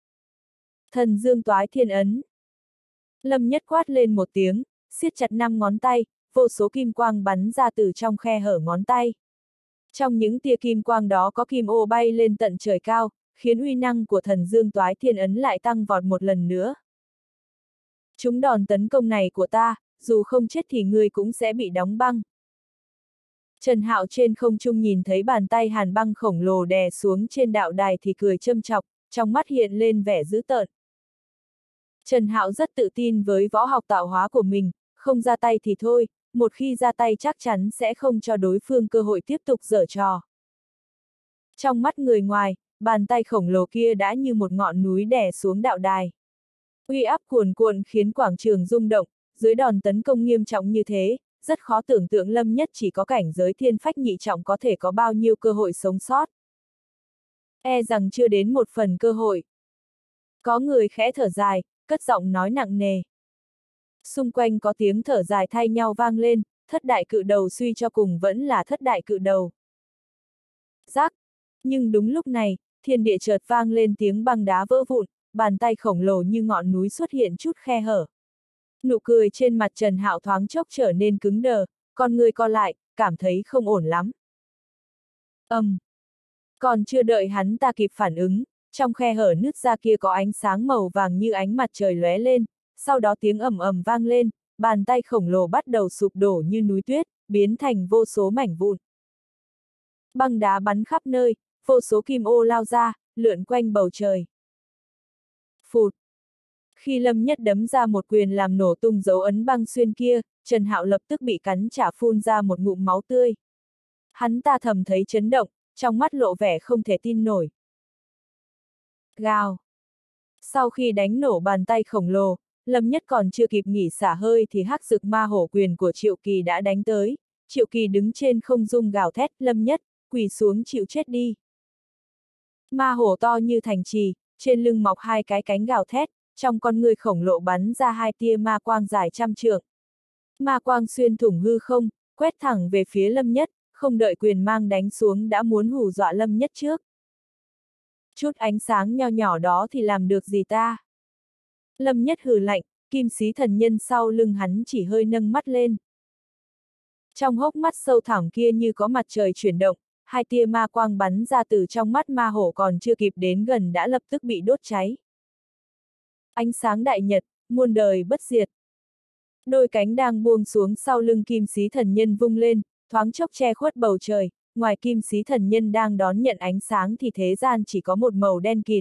Thần dương toái thiên ấn. Lâm Nhất quát lên một tiếng, siết chặt 5 ngón tay, vô số kim quang bắn ra từ trong khe hở ngón tay. Trong những tia kim quang đó có kim ô bay lên tận trời cao, khiến uy năng của thần dương toái thiên ấn lại tăng vọt một lần nữa. Chúng đòn tấn công này của ta, dù không chết thì ngươi cũng sẽ bị đóng băng. Trần Hạo trên không trung nhìn thấy bàn tay hàn băng khổng lồ đè xuống trên đạo đài thì cười châm chọc, trong mắt hiện lên vẻ dữ tợn. Trần Hạo rất tự tin với võ học tạo hóa của mình, không ra tay thì thôi, một khi ra tay chắc chắn sẽ không cho đối phương cơ hội tiếp tục giở trò. Trong mắt người ngoài, bàn tay khổng lồ kia đã như một ngọn núi đè xuống đạo đài. Uy áp cuồn cuộn khiến quảng trường rung động, dưới đòn tấn công nghiêm trọng như thế, rất khó tưởng tượng Lâm Nhất chỉ có cảnh giới thiên phách nhị trọng có thể có bao nhiêu cơ hội sống sót. E rằng chưa đến một phần cơ hội. Có người khẽ thở dài, cất giọng nói nặng nề. Xung quanh có tiếng thở dài thay nhau vang lên, thất đại cự đầu suy cho cùng vẫn là thất đại cự đầu. Rắc! Nhưng đúng lúc này, thiên địa chợt vang lên tiếng băng đá vỡ vụn, bàn tay khổng lồ như ngọn núi xuất hiện chút khe hở. Nụ cười trên mặt Trần Hạo thoáng chốc trở nên cứng đờ, con người co lại, cảm thấy không ổn lắm. Còn chưa đợi hắn ta kịp phản ứng, trong khe hở nứt ra kia có ánh sáng màu vàng như ánh mặt trời lóe lên, sau đó tiếng ầm ầm vang lên, bàn tay khổng lồ bắt đầu sụp đổ như núi tuyết, biến thành vô số mảnh vụn. Băng đá bắn khắp nơi, vô số kim ô lao ra, lượn quanh bầu trời. Phụt! Khi Lâm Nhất đấm ra một quyền làm nổ tung dấu ấn băng xuyên kia, Trần Hạo lập tức bị cắn trả phun ra một ngụm máu tươi. Hắn ta thầm thấy chấn động, trong mắt lộ vẻ không thể tin nổi. Gào! Sau khi đánh nổ bàn tay khổng lồ, Lâm Nhất còn chưa kịp nghỉ xả hơi thì hắc dực ma hổ quyền của Triệu Kỳ đã đánh tới. Triệu Kỳ đứng trên không trung gào thét, Lâm Nhất, quỳ xuống chịu chết đi. Ma hổ to như thành trì, trên lưng mọc 2 cái cánh gào thét, trong con người khổng lồ bắn ra 2 tia ma quang dài trăm trượng. Ma quang xuyên thủng hư không, quét thẳng về phía Lâm Nhất, không đợi quyền mang đánh xuống đã muốn hù dọa Lâm Nhất trước. Chút ánh sáng nho nhỏ đó thì làm được gì ta? Lâm Nhất hừ lạnh, kim sĩ thần nhân sau lưng hắn chỉ hơi nâng mắt lên. Trong hốc mắt sâu thẳm kia như có mặt trời chuyển động, 2 tia ma quang bắn ra từ trong mắt ma hổ còn chưa kịp đến gần đã lập tức bị đốt cháy. Ánh sáng đại nhật, muôn đời bất diệt. Đôi cánh đang buông xuống sau lưng kim sĩ thần nhân vung lên, thoáng chốc che khuất bầu trời, ngoài kim sĩ thần nhân đang đón nhận ánh sáng thì thế gian chỉ có một màu đen kịt.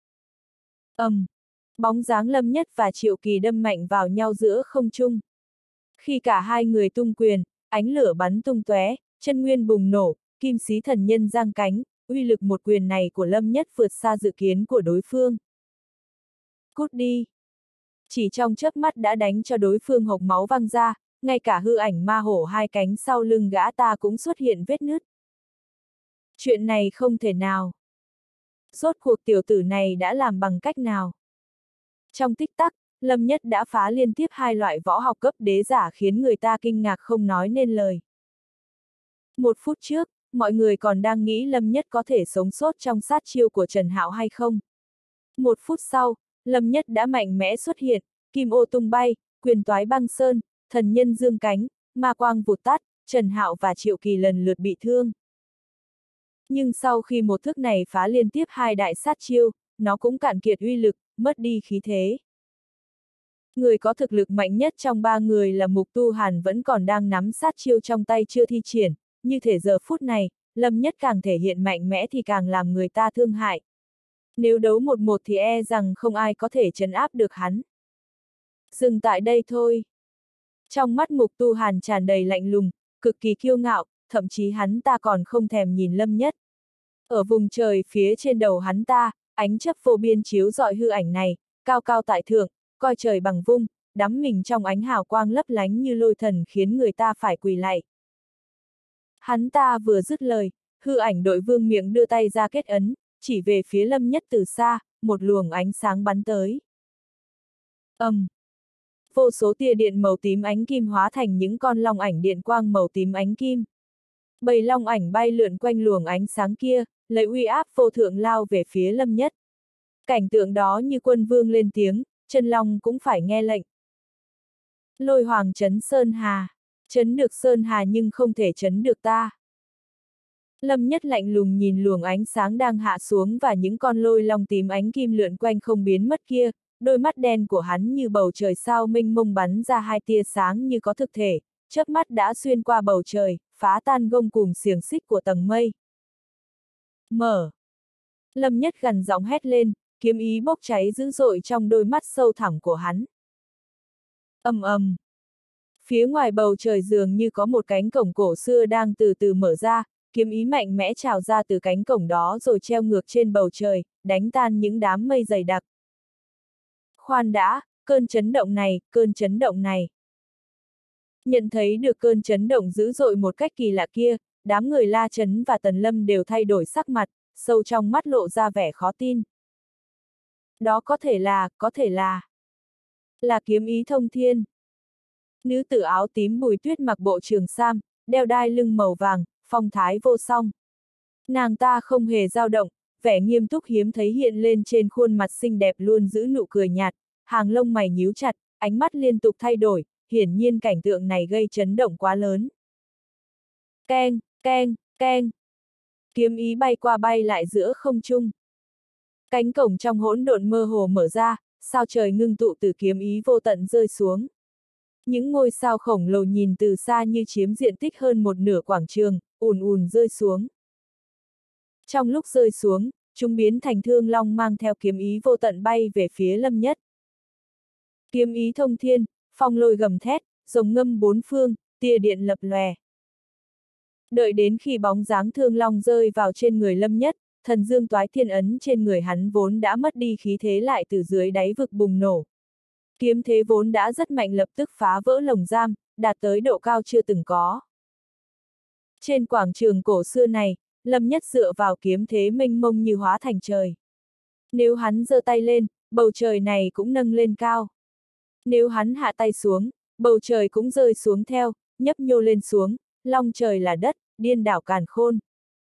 Bóng dáng Lâm Nhất và Triệu Kỳ đâm mạnh vào nhau giữa không trung. Khi cả hai người tung quyền, ánh lửa bắn tung tóe, chân nguyên bùng nổ, kim sĩ thần nhân giang cánh, uy lực một quyền này của Lâm Nhất vượt xa dự kiến của đối phương. Cút đi! Chỉ trong chớp mắt đã đánh cho đối phương hộc máu văng ra, ngay cả hư ảnh ma hổ 2 cánh sau lưng gã ta cũng xuất hiện vết nứt. Chuyện này không thể nào. Rốt cuộc tiểu tử này đã làm bằng cách nào? Trong tích tắc, Lâm Nhất đã phá liên tiếp 2 loại võ học cấp đế giả khiến người ta kinh ngạc không nói nên lời. 1 phút trước, mọi người còn đang nghĩ Lâm Nhất có thể sống sót trong sát chiêu của Trần Hạo hay không. 1 phút sau, Lâm Nhất đã mạnh mẽ xuất hiện, kim ô tung bay, quyền toái băng sơn, thần nhân dương cánh, ma quang vụt tắt, Trần Hạo và Triệu Kỳ lần lượt bị thương. Nhưng sau khi một thức này phá liên tiếp hai đại sát chiêu, nó cũng cạn kiệt uy lực, mất đi khí thế. Người có thực lực mạnh nhất trong ba người là Mục Tu Hàn vẫn còn đang nắm sát chiêu trong tay chưa thi triển, như thể giờ phút này, Lâm Nhất càng thể hiện mạnh mẽ thì càng làm người ta thương hại. Nếu đấu 1-1 thì e rằng không ai có thể trấn áp được hắn. Dừng tại đây thôi. Trong mắt Mục Tu Hàn tràn đầy lạnh lùng, cực kỳ kiêu ngạo, thậm chí hắn ta còn không thèm nhìn Lâm Nhất. Ở vùng trời phía trên đầu hắn ta, ánh chấp vô biên chiếu rọi hư ảnh này, cao cao tại thượng, coi trời bằng vung, đắm mình trong ánh hào quang lấp lánh như lôi thần khiến người ta phải quỳ lạy. Hắn ta vừa dứt lời, hư ảnh đội vương miệng đưa tay ra kết ấn, chỉ về phía Lâm Nhất từ xa, một luồng ánh sáng bắn tới. Vô số tia điện màu tím ánh kim hóa thành những con long ảnh điện quang màu tím ánh kim. Bầy long ảnh bay lượn quanh luồng ánh sáng kia, lấy uy áp vô thượng lao về phía Lâm Nhất. Cảnh tượng đó như quân vương lên tiếng, chân long cũng phải nghe lệnh. Lôi hoàng trấn Sơn Hà. Trấn được Sơn Hà nhưng không thể trấn được ta. Lâm Nhất lạnh lùng nhìn luồng ánh sáng đang hạ xuống và những con lôi long tím ánh kim lượn quanh không biến mất kia, đôi mắt đen của hắn như bầu trời sao mênh mông bắn ra hai tia sáng như có thực thể, chớp mắt đã xuyên qua bầu trời, phá tan gông cùm xiềng xích của tầng mây. Mở! Lâm Nhất gằn giọng hét lên, kiếm ý bốc cháy dữ dội trong đôi mắt sâu thẳm của hắn. Phía ngoài bầu trời dường như có một cánh cổng cổ xưa đang từ từ mở ra, kiếm ý mạnh mẽ trào ra từ cánh cổng đó rồi treo ngược trên bầu trời, đánh tan những đám mây dày đặc. Khoan đã, cơn chấn động này. Nhận thấy được cơn chấn động dữ dội một cách kỳ lạ kia, đám người La Chấn và Tần Lâm đều thay đổi sắc mặt, sâu trong mắt lộ ra vẻ khó tin. Đó có thể là kiếm ý thông thiên. Nữ tử áo tím Bùi Tuyết mặc bộ trường sam, đeo đai lưng màu vàng, phong thái vô song. Nàng ta không hề dao động, vẻ nghiêm túc hiếm thấy hiện lên trên khuôn mặt xinh đẹp luôn giữ nụ cười nhạt, hàng lông mày nhíu chặt, ánh mắt liên tục thay đổi, hiển nhiên cảnh tượng này gây chấn động quá lớn. Keng, keng, keng. Kiếm ý bay qua bay lại giữa không trung. Cánh cổng trong hỗn độn mơ hồ mở ra, sao trời ngưng tụ từ kiếm ý vô tận rơi xuống. Những ngôi sao khổng lồ nhìn từ xa như chiếm diện tích hơn một nửa quảng trường, ùn ùn rơi xuống. Trong lúc rơi xuống, chúng biến thành thương long mang theo kiếm ý vô tận bay về phía Lâm Nhất. Kiếm ý thông thiên, phong lôi gầm thét, rồng ngâm bốn phương, tia điện lập lòe. Đợi đến khi bóng dáng thương long rơi vào trên người Lâm Nhất, thần dương toái thiên ấn trên người hắn vốn đã mất đi khí thế lại từ dưới đáy vực bùng nổ. Kiếm thế vốn đã rất mạnh lập tức phá vỡ lồng giam, đạt tới độ cao chưa từng có. Trên quảng trường cổ xưa này, Lâm Nhất dựa vào kiếm thế mênh mông như hóa thành trời. Nếu hắn giơ tay lên, bầu trời này cũng nâng lên cao. Nếu hắn hạ tay xuống, bầu trời cũng rơi xuống theo, nhấp nhô lên xuống, long trời là đất, điên đảo càn khôn.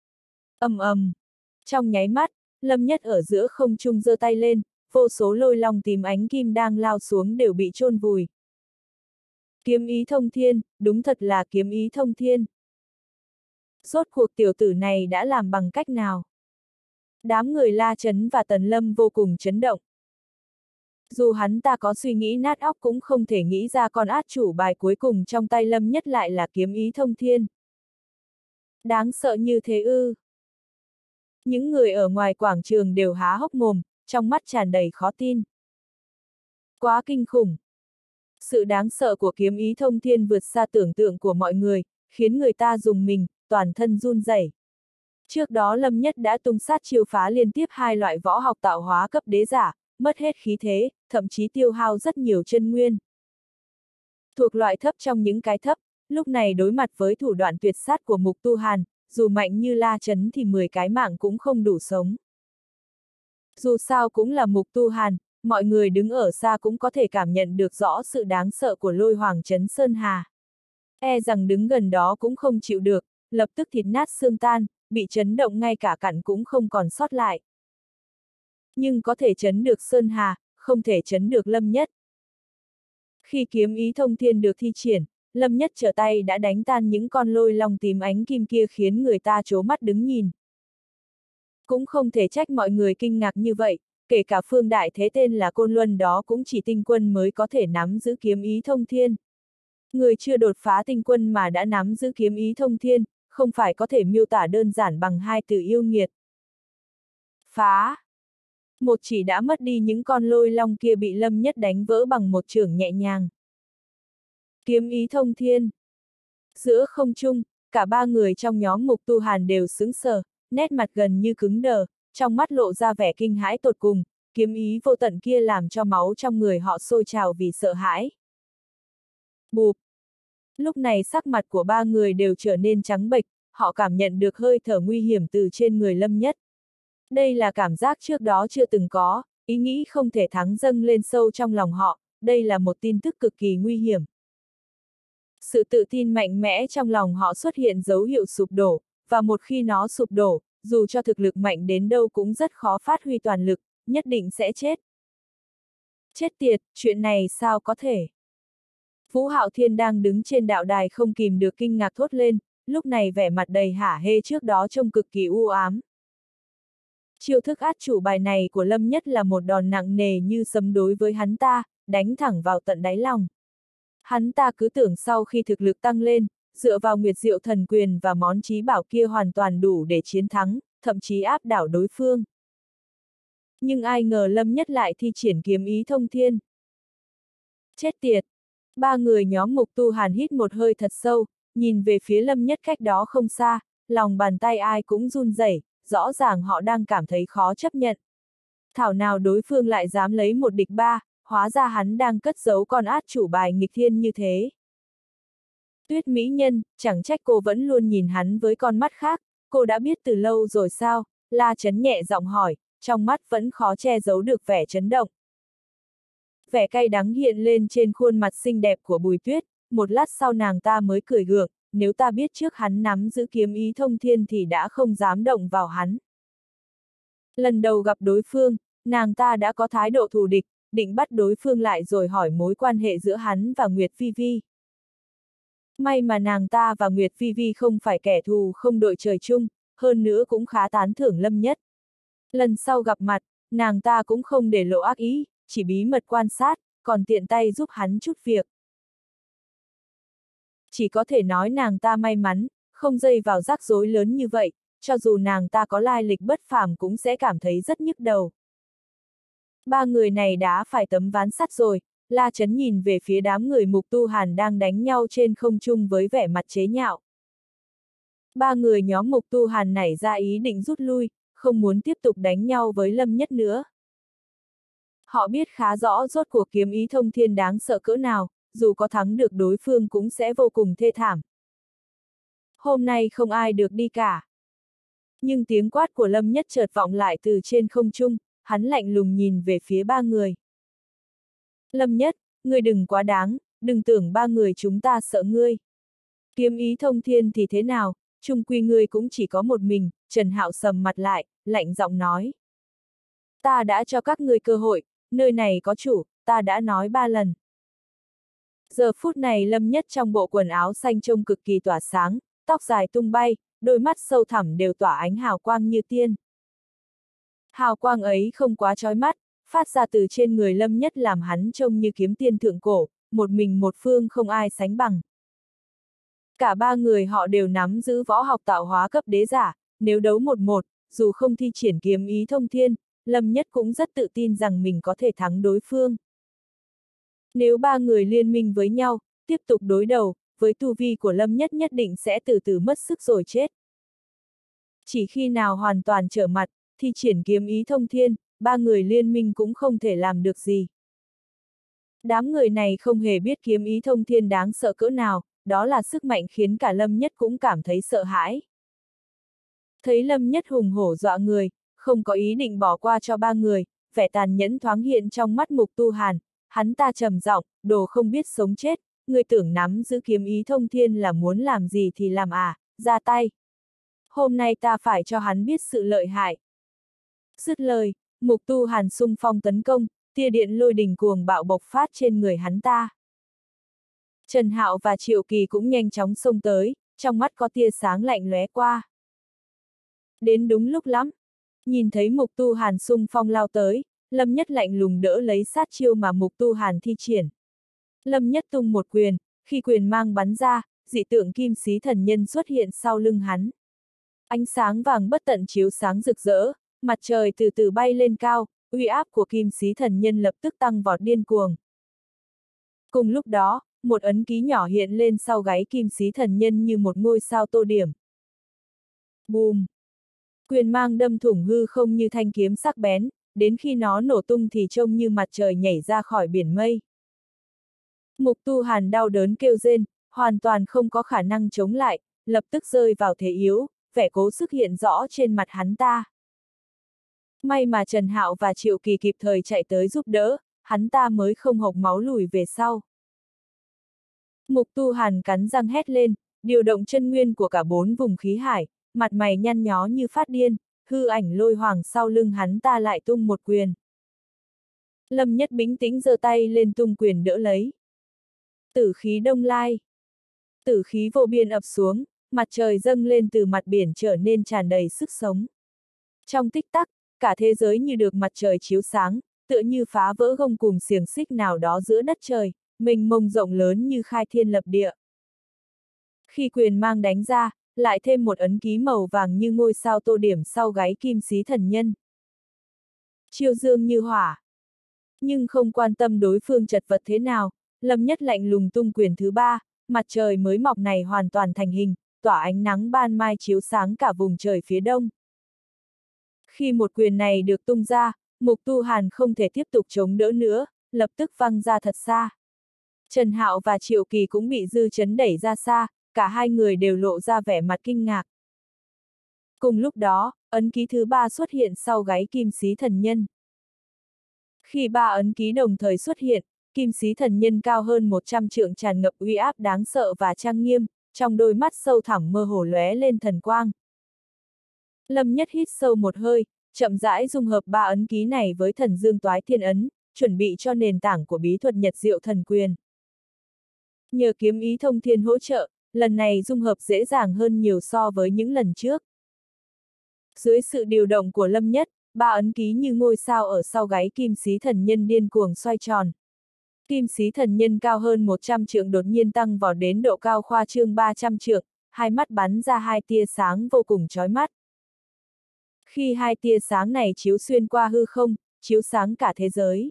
Trong nháy mắt, Lâm Nhất ở giữa không trung giơ tay lên, vô số lôi long tím ánh kim đang lao xuống đều bị chôn vùi. Kiếm ý thông thiên, đúng thật là kiếm ý thông thiên. Rốt cuộc tiểu tử này đã làm bằng cách nào? Đám người La Chấn và Tần Lâm vô cùng chấn động. Dù hắn ta có suy nghĩ nát óc cũng không thể nghĩ ra con át chủ bài cuối cùng trong tay Lâm Nhất lại là kiếm ý thông thiên. Đáng sợ như thế ư? Những người ở ngoài quảng trường đều há hốc mồm, trong mắt tràn đầy khó tin. Quá kinh khủng! Sự đáng sợ của kiếm ý thông thiên vượt xa tưởng tượng của mọi người, khiến người ta rùng mình, toàn thân run rẩy. Trước đó Lâm Nhất đã tung sát chiêu phá liên tiếp hai loại võ học tạo hóa cấp đế giả, mất hết khí thế, thậm chí tiêu hao rất nhiều chân nguyên. Thuộc loại thấp trong những cái thấp, lúc này đối mặt với thủ đoạn tuyệt sát của Mục Tu Hàn, dù mạnh như La Chấn thì 10 cái mạng cũng không đủ sống. Dù sao cũng là Mục Tu Hàn, mọi người đứng ở xa cũng có thể cảm nhận được rõ sự đáng sợ của lôi hoàng trấn Sơn Hà. E rằng đứng gần đó cũng không chịu được, lập tức thịt nát xương tan, bị chấn động ngay cả cặn cũng không còn sót lại. Nhưng có thể chấn được Sơn Hà, không thể chấn được Lâm Nhất. Khi kiếm ý thông thiên được thi triển, Lâm Nhất trở tay đã đánh tan những con lôi long tím ánh kim kia khiến người ta trố mắt đứng nhìn. Cũng không thể trách mọi người kinh ngạc như vậy, kể cả Phương Đại Thế tên là Côn Luân đó cũng chỉ tinh quân mới có thể nắm giữ kiếm ý thông thiên. Người chưa đột phá tinh quân mà đã nắm giữ kiếm ý thông thiên, không phải có thể miêu tả đơn giản bằng hai từ yêu nghiệt. Phá! Một chỉ đã mất đi những con lôi long kia bị Lâm Nhất đánh vỡ bằng một chưởng nhẹ nhàng. Kiếm ý thông thiên! Giữa không trung, cả ba người trong nhóm Mục Tu Hàn đều sững sờ, nét mặt gần như cứng đờ, trong mắt lộ ra vẻ kinh hãi tột cùng, kiếm ý vô tận kia làm cho máu trong người họ sôi trào vì sợ hãi. Bụp! Lúc này sắc mặt của ba người đều trở nên trắng bệch, họ cảm nhận được hơi thở nguy hiểm từ trên người Lâm Nhất. Đây là cảm giác trước đó chưa từng có, ý nghĩ không thể thắng dâng lên sâu trong lòng họ, đây là một tin tức cực kỳ nguy hiểm. Sự tự tin mạnh mẽ trong lòng họ xuất hiện dấu hiệu sụp đổ, và một khi nó sụp đổ, dù cho thực lực mạnh đến đâu cũng rất khó phát huy toàn lực, nhất định sẽ chết. Chết tiệt, chuyện này sao có thể? Vũ Hạo Thiên đang đứng trên đạo đài không kìm được kinh ngạc thốt lên, lúc này vẻ mặt đầy hả hê trước đó trông cực kỳ u ám. Chiêu thức át chủ bài này của Lâm Nhất là một đòn nặng nề như sấm đối với hắn ta, đánh thẳng vào tận đáy lòng. Hắn ta cứ tưởng sau khi thực lực tăng lên, dựa vào Nguyệt Diệu Thần Quyền và món chí bảo kia hoàn toàn đủ để chiến thắng, thậm chí áp đảo đối phương. Nhưng ai ngờ Lâm Nhất lại thi triển kiếm ý thông thiên. Chết tiệt! Ba người nhóm Mục Tu Hàn hít một hơi thật sâu, nhìn về phía Lâm Nhất cách đó không xa, lòng bàn tay ai cũng run rẩy, rõ ràng họ đang cảm thấy khó chấp nhận. Thảo nào đối phương lại dám lấy một địch ba, hóa ra hắn đang cất giấu con át chủ bài nghịch thiên như thế. Tuyết mỹ nhân, chẳng trách cô vẫn luôn nhìn hắn với con mắt khác, cô đã biết từ lâu rồi sao? La Chấn nhẹ giọng hỏi, trong mắt vẫn khó che giấu được vẻ chấn động. Vẻ cay đắng hiện lên trên khuôn mặt xinh đẹp của Bùi Tuyết, một lát sau nàng ta mới cười gượng, nếu ta biết trước hắn nắm giữ kiếm ý thông thiên thì đã không dám động vào hắn. Lần đầu gặp đối phương, nàng ta đã có thái độ thù địch, định bắt đối phương lại rồi hỏi mối quan hệ giữa hắn và Nguyệt Phi Vi. May mà nàng ta và Nguyệt Phi Vi không phải kẻ thù không đội trời chung, hơn nữa cũng khá tán thưởng Lâm Nhất. Lần sau gặp mặt, nàng ta cũng không để lộ ác ý, chỉ bí mật quan sát, còn tiện tay giúp hắn chút việc. Chỉ có thể nói nàng ta may mắn, không dây vào rắc rối lớn như vậy, cho dù nàng ta có lai lịch bất phàm cũng sẽ cảm thấy rất nhức đầu. Ba người này đã phải tấm ván sắt rồi, La Chấn nhìn về phía đám người Mục Tu Hàn đang đánh nhau trên không trung với vẻ mặt chế nhạo. Ba người nhóm Mục Tu Hàn nảy ra ý định rút lui, không muốn tiếp tục đánh nhau với Lâm Nhất nữa. Họ biết khá rõ rốt cuộc kiếm ý thông thiên đáng sợ cỡ nào, dù có thắng được đối phương cũng sẽ vô cùng thê thảm. Hôm nay không ai được đi cả. Nhưng tiếng quát của Lâm Nhất chợt vọng lại từ trên không trung, hắn lạnh lùng nhìn về phía ba người. Lâm Nhất, ngươi đừng quá đáng, đừng tưởng ba người chúng ta sợ ngươi. Kiếm ý thông thiên thì thế nào, chung quy ngươi cũng chỉ có một mình, Trần Hạo sầm mặt lại, lạnh giọng nói. Ta đã cho các ngươi cơ hội, nơi này có chủ, ta đã nói 3 lần. Giờ phút này Lâm Nhất trong bộ quần áo xanh trông cực kỳ tỏa sáng, tóc dài tung bay, đôi mắt sâu thẳm đều tỏa ánh hào quang như tiên. Hào quang ấy không quá chói mắt, phát ra từ trên người Lâm Nhất làm hắn trông như kiếm tiên thượng cổ, một mình một phương không ai sánh bằng. Cả ba người họ đều nắm giữ võ học tạo hóa cấp đế giả, nếu đấu 1-1, dù không thi triển kiếm ý thông thiên, Lâm Nhất cũng rất tự tin rằng mình có thể thắng đối phương. Nếu ba người liên minh với nhau, tiếp tục đối đầu, với tu vi của Lâm Nhất nhất định sẽ từ từ mất sức rồi chết. Chỉ khi nào hoàn toàn trở mặt, thi triển kiếm ý thông thiên, ba người liên minh cũng không thể làm được gì. Đám người này không hề biết kiếm ý thông thiên đáng sợ cỡ nào, đó là sức mạnh khiến cả Lâm Nhất cũng cảm thấy sợ hãi. Thấy Lâm Nhất hùng hổ dọa người, không có ý định bỏ qua cho ba người, vẻ tàn nhẫn thoáng hiện trong mắt Mục Tu Hàn, hắn ta trầm giọng, đồ không biết sống chết, người tưởng nắm giữ kiếm ý thông thiên là muốn làm gì thì làm à, ra tay. Hôm nay ta phải cho hắn biết sự lợi hại. Dứt lời, Mục Tu Hàn xung phong tấn công, tia điện lôi đình cuồng bạo bộc phát trên người hắn ta. Trần Hạo và Triệu Kỳ cũng nhanh chóng xông tới, trong mắt có tia sáng lạnh lóe qua. Đến đúng lúc lắm. Nhìn thấy Mục Tu Hàn xung phong lao tới, Lâm Nhất lạnh lùng đỡ lấy sát chiêu mà Mục Tu Hàn thi triển. Lâm Nhất tung một quyền, khi quyền mang bắn ra, dị tượng kim xí thần nhân xuất hiện sau lưng hắn. Ánh sáng vàng bất tận chiếu sáng rực rỡ, mặt trời từ từ bay lên cao, uy áp của kim xí thần nhân lập tức tăng vọt điên cuồng. Cùng lúc đó, một ấn ký nhỏ hiện lên sau gáy kim xí thần nhân như một ngôi sao tô điểm. Bùm! Quyền mang đâm thủng hư không như thanh kiếm sắc bén, đến khi nó nổ tung thì trông như mặt trời nhảy ra khỏi biển mây. Mục Tu Hàn đau đớn kêu rên, hoàn toàn không có khả năng chống lại, lập tức rơi vào thế yếu, vẻ cố sức hiện rõ trên mặt hắn ta. May mà Trần Hạo và Triệu Kỳ kịp thời chạy tới giúp đỡ, hắn ta mới không hộc máu lùi về sau. Mục Tu Hàn cắn răng hét lên, điều động chân nguyên của cả 4 vùng khí hải, mặt mày nhăn nhó như phát điên, hư ảnh lôi hoàng sau lưng hắn ta lại tung một quyền. Lâm Nhất bình tĩnh giơ tay lên tung quyền đỡ lấy. Tử khí đông lai. Tử khí vô biên ập xuống, mặt trời dâng lên từ mặt biển trở nên tràn đầy sức sống. Trong tích tắc, cả thế giới như được mặt trời chiếu sáng, tựa như phá vỡ gông cùm xiềng xích nào đó giữa đất trời, mênh mông rộng lớn như khai thiên lập địa. Khi quyền mang đánh ra, lại thêm một ấn ký màu vàng như ngôi sao tô điểm sau gáy kim xí thần nhân. Chiêu dương như hỏa. Nhưng không quan tâm đối phương chật vật thế nào, Lâm Nhất lạnh lùng tung quyền thứ 3, mặt trời mới mọc này hoàn toàn thành hình, tỏa ánh nắng ban mai chiếu sáng cả vùng trời phía đông. Khi một quyền này được tung ra, Mục Tu Hàn không thể tiếp tục chống đỡ nữa, lập tức văng ra thật xa. Trần Hạo và Triệu Kỳ cũng bị dư chấn đẩy ra xa, cả hai người đều lộ ra vẻ mặt kinh ngạc. Cùng lúc đó, ấn ký thứ 3 xuất hiện sau gáy kim xí thần nhân. Khi 3 ấn ký đồng thời xuất hiện, kim xí thần nhân cao hơn 100 trượng tràn ngập uy áp đáng sợ và trang nghiêm, trong đôi mắt sâu thẳm mơ hồ lóe lên thần quang. Lâm Nhất hít sâu một hơi, chậm rãi dung hợp 3 ấn ký này với thần dương toái thiên ấn, chuẩn bị cho nền tảng của bí thuật nhật diệu thần quyền. Nhờ kiếm ý thông thiên hỗ trợ, lần này dung hợp dễ dàng hơn nhiều so với những lần trước. Dưới sự điều động của Lâm Nhất, 3 ấn ký như ngôi sao ở sau gáy kim xí thần nhân điên cuồng xoay tròn. Kim xí thần nhân cao hơn 100 trượng đột nhiên tăng vọt đến độ cao khoa trương 300 trượng, hai mắt bắn ra hai tia sáng vô cùng chói mắt. Khi hai tia sáng này chiếu xuyên qua hư không, chiếu sáng cả thế giới.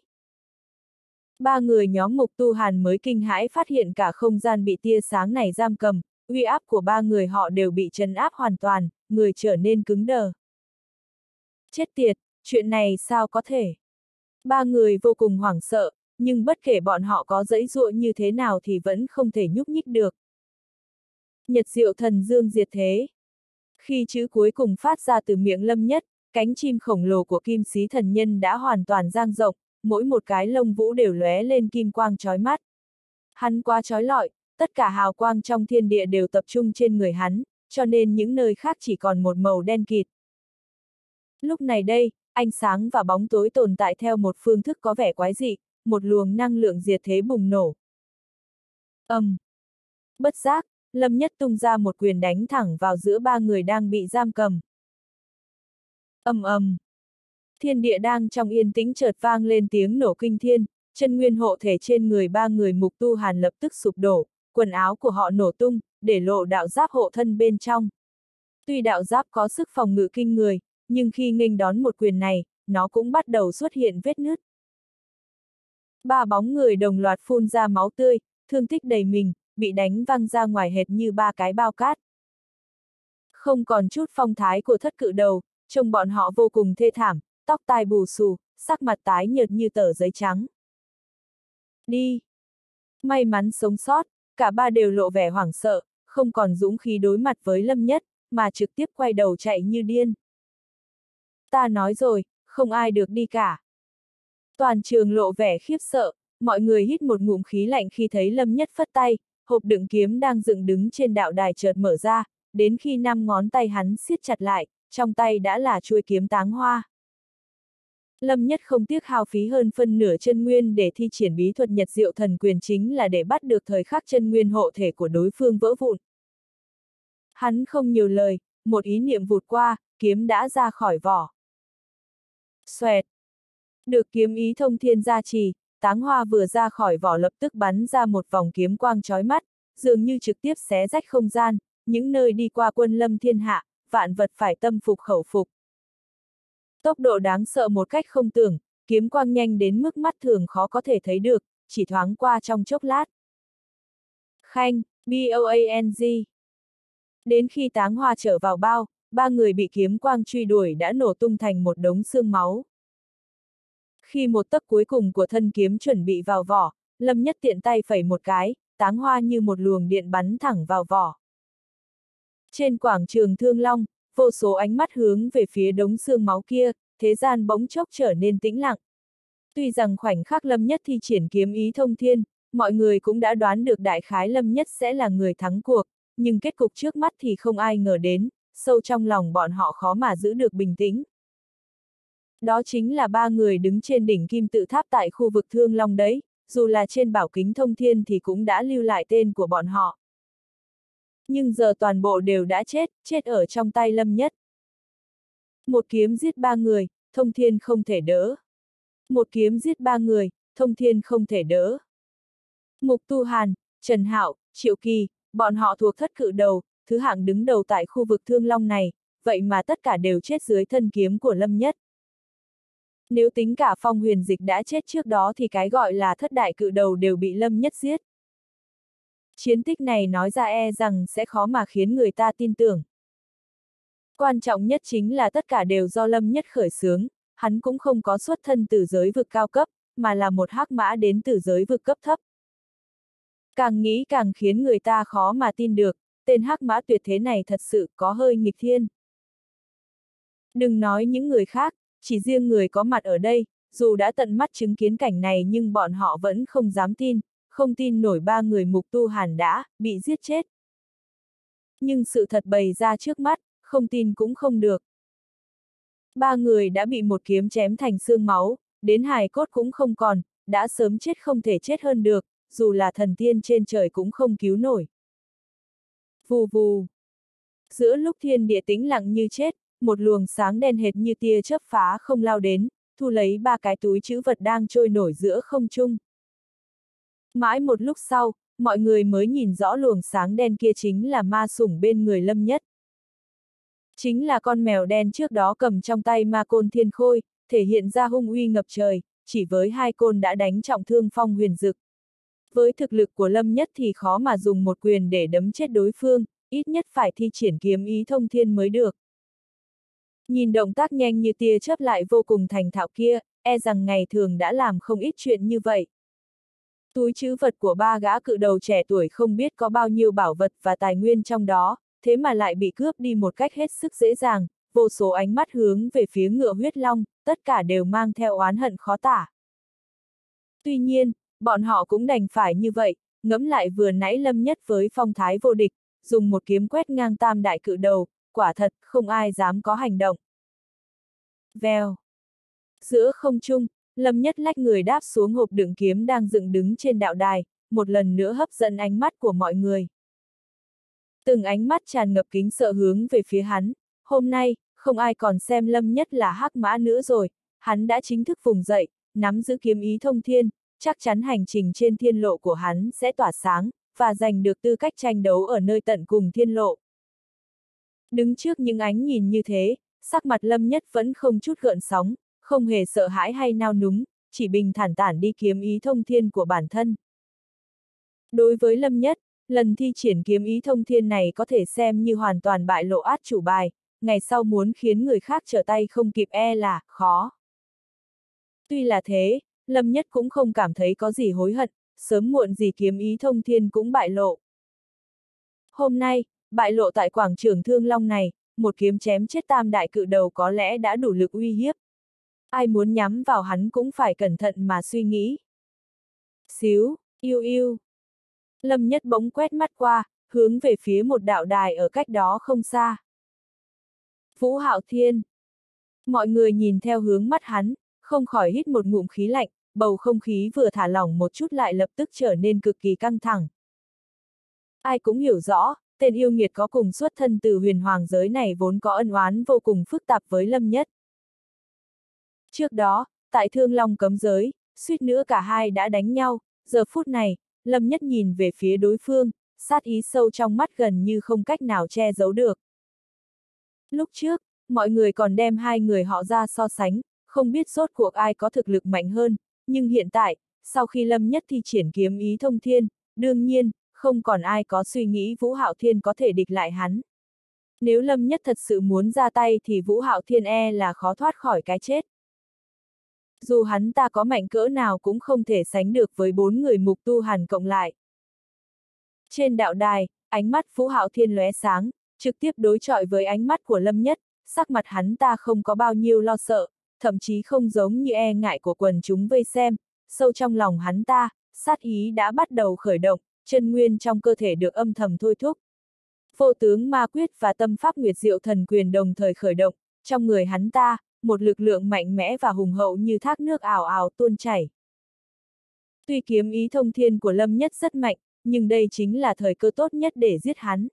3 người nhóm Mục Tu Hàn mới kinh hãi phát hiện cả không gian bị tia sáng này giam cầm, uy áp của 3 người họ đều bị trấn áp hoàn toàn, người trở nên cứng đờ. Chết tiệt, chuyện này sao có thể? 3 người vô cùng hoảng sợ, nhưng bất kể bọn họ có giãy giụa như thế nào thì vẫn không thể nhúc nhích được. Nhật diệu thần dương diệt thế. Khi chữ cuối cùng phát ra từ miệng Lâm Nhất, cánh chim khổng lồ của kim xí thần nhân đã hoàn toàn dang rộng, mỗi một cái lông vũ đều lóe lên kim quang chói mắt. Hắn quá chói lọi, tất cả hào quang trong thiên địa đều tập trung trên người hắn, cho nên những nơi khác chỉ còn một màu đen kịt. Lúc này đây, ánh sáng và bóng tối tồn tại theo một phương thức có vẻ quái dị, một luồng năng lượng diệt thế bùng nổ. Bất giác, Lâm Nhất tung ra một quyền đánh thẳng vào giữa 3 người đang bị giam cầm. Thiên địa đang trong yên tĩnh chợt vang lên tiếng nổ kinh thiên, chân nguyên hộ thể trên người 3 người Mục Tu Hàn lập tức sụp đổ, quần áo của họ nổ tung, để lộ đạo giáp hộ thân bên trong. Tuy đạo giáp có sức phòng ngự kinh người, nhưng khi nghênh đón một quyền này, nó cũng bắt đầu xuất hiện vết nứt. 3 bóng người đồng loạt phun ra máu tươi, thương tích đầy mình, bị đánh văng ra ngoài hệt như 3 cái bao cát. Không còn chút phong thái của thất cự đầu, trông bọn họ vô cùng thê thảm, tóc tai bù xù, sắc mặt tái nhợt như tờ giấy trắng. Đi! May mắn sống sót, cả 3 đều lộ vẻ hoảng sợ, không còn dũng khí đối mặt với Lâm Nhất, mà trực tiếp quay đầu chạy như điên. Ta nói rồi, không ai được đi cả. Toàn trường lộ vẻ khiếp sợ, mọi người hít một ngụm khí lạnh khi thấy Lâm Nhất phất tay, hộp đựng kiếm đang dựng đứng trên đạo đài chợt mở ra, đến khi 5 ngón tay hắn siết chặt lại, trong tay đã là chuôi kiếm táng hoa. Lâm Nhất không tiếc hao phí hơn phân nửa chân nguyên để thi triển bí thuật Nhật Diệu Thần Quyền chính là để bắt được thời khắc chân nguyên hộ thể của đối phương vỡ vụn. Hắn không nhiều lời, một ý niệm vụt qua, kiếm đã ra khỏi vỏ. Xoẹt! Được kiếm ý thông thiên gia trì, Táng Hoa vừa ra khỏi vỏ lập tức bắn ra một vòng kiếm quang chói mắt, dường như trực tiếp xé rách không gian, những nơi đi qua quân lâm thiên hạ, vạn vật phải tâm phục khẩu phục. Tốc độ đáng sợ một cách không tưởng, kiếm quang nhanh đến mức mắt thường khó có thể thấy được, chỉ thoáng qua trong chốc lát. Khanh, BOANG. Đến khi Táng Hoa trở vào bao, ba người bị kiếm quang truy đuổi đã nổ tung thành một đống xương máu. Khi một tấc cuối cùng của thân kiếm chuẩn bị vào vỏ, Lâm Nhất tiện tay phẩy một cái, Táng Hoa như một luồng điện bắn thẳng vào vỏ. Trên quảng trường Thương Long, vô số ánh mắt hướng về phía đống xương máu kia, thế gian bỗng chốc trở nên tĩnh lặng. Tuy rằng khoảnh khắc Lâm Nhất thi triển kiếm ý thông thiên, mọi người cũng đã đoán được đại khái Lâm Nhất sẽ là người thắng cuộc, nhưng kết cục trước mắt thì không ai ngờ đến, sâu trong lòng bọn họ khó mà giữ được bình tĩnh. Đó chính là ba người đứng trên đỉnh kim tự tháp tại khu vực Thương Long đấy, dù là trên bảo kính thông thiên thì cũng đã lưu lại tên của bọn họ. Nhưng giờ toàn bộ đều đã chết ở trong tay Lâm Nhất. Một kiếm giết ba người, thông thiên không thể đỡ. Một kiếm giết ba người, thông thiên không thể đỡ. Mục Tu Hàn, Trần Hạo, Triệu Kỳ, bọn họ thuộc thất cự đầu, thứ hạng đứng đầu tại khu vực Thương Long này, vậy mà tất cả đều chết dưới thân kiếm của Lâm Nhất. Nếu tính cả Phong Huyền Dịch đã chết trước đó thì cái gọi là thất đại cự đầu đều bị Lâm Nhất giết. Chiến tích này nói ra e rằng sẽ khó mà khiến người ta tin tưởng. Quan trọng nhất chính là tất cả đều do Lâm Nhất khởi xướng, hắn cũng không có xuất thân từ giới vực cao cấp, mà là một hắc mã đến từ giới vực cấp thấp. Càng nghĩ càng khiến người ta khó mà tin được, tên hắc mã tuyệt thế này thật sự có hơi nghịch thiên. Đừng nói những người khác, chỉ riêng người có mặt ở đây, dù đã tận mắt chứng kiến cảnh này nhưng bọn họ vẫn không dám tin, không tin nổi ba người Mục Tu Hàn đã bị giết chết. Nhưng sự thật bày ra trước mắt, không tin cũng không được. Ba người đã bị một kiếm chém thành xương máu, đến hài cốt cũng không còn, đã sớm chết không thể chết hơn được, dù là thần tiên trên trời cũng không cứu nổi. Vù vù. Giữa lúc thiên địa tĩnh lặng như chết, một luồng sáng đen hệt như tia chớp phá không lao đến, thu lấy ba cái túi trữ vật đang trôi nổi giữa không trung. Mãi một lúc sau, mọi người mới nhìn rõ luồng sáng đen kia chính là ma sủng bên người Lâm Nhất. Chính là con mèo đen trước đó cầm trong tay ma côn thiên khôi, thể hiện ra hung uy ngập trời, chỉ với hai côn đã đánh trọng thương Phong Huyền Dực. Với thực lực của Lâm Nhất thì khó mà dùng một quyền để đấm chết đối phương, ít nhất phải thi triển kiếm ý thông thiên mới được. Nhìn động tác nhanh như tia chớp lại vô cùng thành thạo kia, e rằng ngày thường đã làm không ít chuyện như vậy. Túi trữ vật của ba gã cự đầu trẻ tuổi không biết có bao nhiêu bảo vật và tài nguyên trong đó, thế mà lại bị cướp đi một cách hết sức dễ dàng, vô số ánh mắt hướng về phía ngựa huyết long, tất cả đều mang theo oán hận khó tả. Tuy nhiên, bọn họ cũng đành phải như vậy, ngẫm lại vừa nãy Lâm Nhất với phong thái vô địch, dùng một kiếm quét ngang tam đại cự đầu, quả thật không ai dám có hành động. Vèo. Giữa không trung, Lâm Nhất lách người đáp xuống hộp đựng kiếm đang dựng đứng trên đạo đài, một lần nữa hấp dẫn ánh mắt của mọi người. Từng ánh mắt tràn ngập kính sợ hướng về phía hắn, hôm nay, không ai còn xem Lâm Nhất là hắc mã nữa rồi, hắn đã chính thức vùng dậy, nắm giữ kiếm ý thông thiên, chắc chắn hành trình trên thiên lộ của hắn sẽ tỏa sáng, và giành được tư cách tranh đấu ở nơi tận cùng thiên lộ. Đứng trước những ánh nhìn như thế, sắc mặt Lâm Nhất vẫn không chút gợn sóng, không hề sợ hãi hay nao núng, chỉ bình thản tản đi kiếm ý thông thiên của bản thân. Đối với Lâm Nhất, lần thi triển kiếm ý thông thiên này có thể xem như hoàn toàn bại lộ át chủ bài, ngày sau muốn khiến người khác trở tay không kịp e là khó. Tuy là thế, Lâm Nhất cũng không cảm thấy có gì hối hận, sớm muộn gì kiếm ý thông thiên cũng bại lộ. Hôm nay, bại lộ tại quảng trường Thương Long này, một kiếm chém chết tam đại cự đầu có lẽ đã đủ lực uy hiếp. Ai muốn nhắm vào hắn cũng phải cẩn thận mà suy nghĩ. Xíu, yêu yêu. Lâm Nhất bỗng quét mắt qua, hướng về phía một đạo đài ở cách đó không xa. Vũ Hạo Thiên. Mọi người nhìn theo hướng mắt hắn, không khỏi hít một ngụm khí lạnh, bầu không khí vừa thả lỏng một chút lại lập tức trở nên cực kỳ căng thẳng. Ai cũng hiểu rõ, tên yêu nghiệt có cùng xuất thân từ huyền hoàng giới này vốn có ân oán vô cùng phức tạp với Lâm Nhất. Trước đó, tại Thương Long cấm giới, suýt nữa cả hai đã đánh nhau, giờ phút này, Lâm Nhất nhìn về phía đối phương, sát ý sâu trong mắt gần như không cách nào che giấu được. Lúc trước, mọi người còn đem hai người họ ra so sánh, không biết rốt cuộc ai có thực lực mạnh hơn, nhưng hiện tại, sau khi Lâm Nhất thi triển kiếm ý thông thiên, đương nhiên, không còn ai có suy nghĩ Vũ Hạo Thiên có thể địch lại hắn. Nếu Lâm Nhất thật sự muốn ra tay thì Vũ Hạo Thiên là khó thoát khỏi cái chết. Dù hắn ta có mạnh cỡ nào cũng không thể sánh được với 4 người mục tu hàn cộng lại. Trên đạo đài, ánh mắt Vũ Hạo Thiên lóe sáng, trực tiếp đối chọi với ánh mắt của Lâm Nhất, sắc mặt hắn ta không có bao nhiêu lo sợ, thậm chí không giống như e ngại của quần chúng vây xem, sâu trong lòng hắn ta, sát ý đã bắt đầu khởi động, chân nguyên trong cơ thể được âm thầm thôi thúc. Vô tướng ma quyết và tâm pháp nguyệt diệu thần quyền đồng thời khởi động, trong người hắn ta, một lực lượng mạnh mẽ và hùng hậu như thác nước ào ào tuôn chảy. Tuy kiếm ý thông thiên của Lâm Nhất rất mạnh, nhưng đây chính là thời cơ tốt nhất để giết hắn.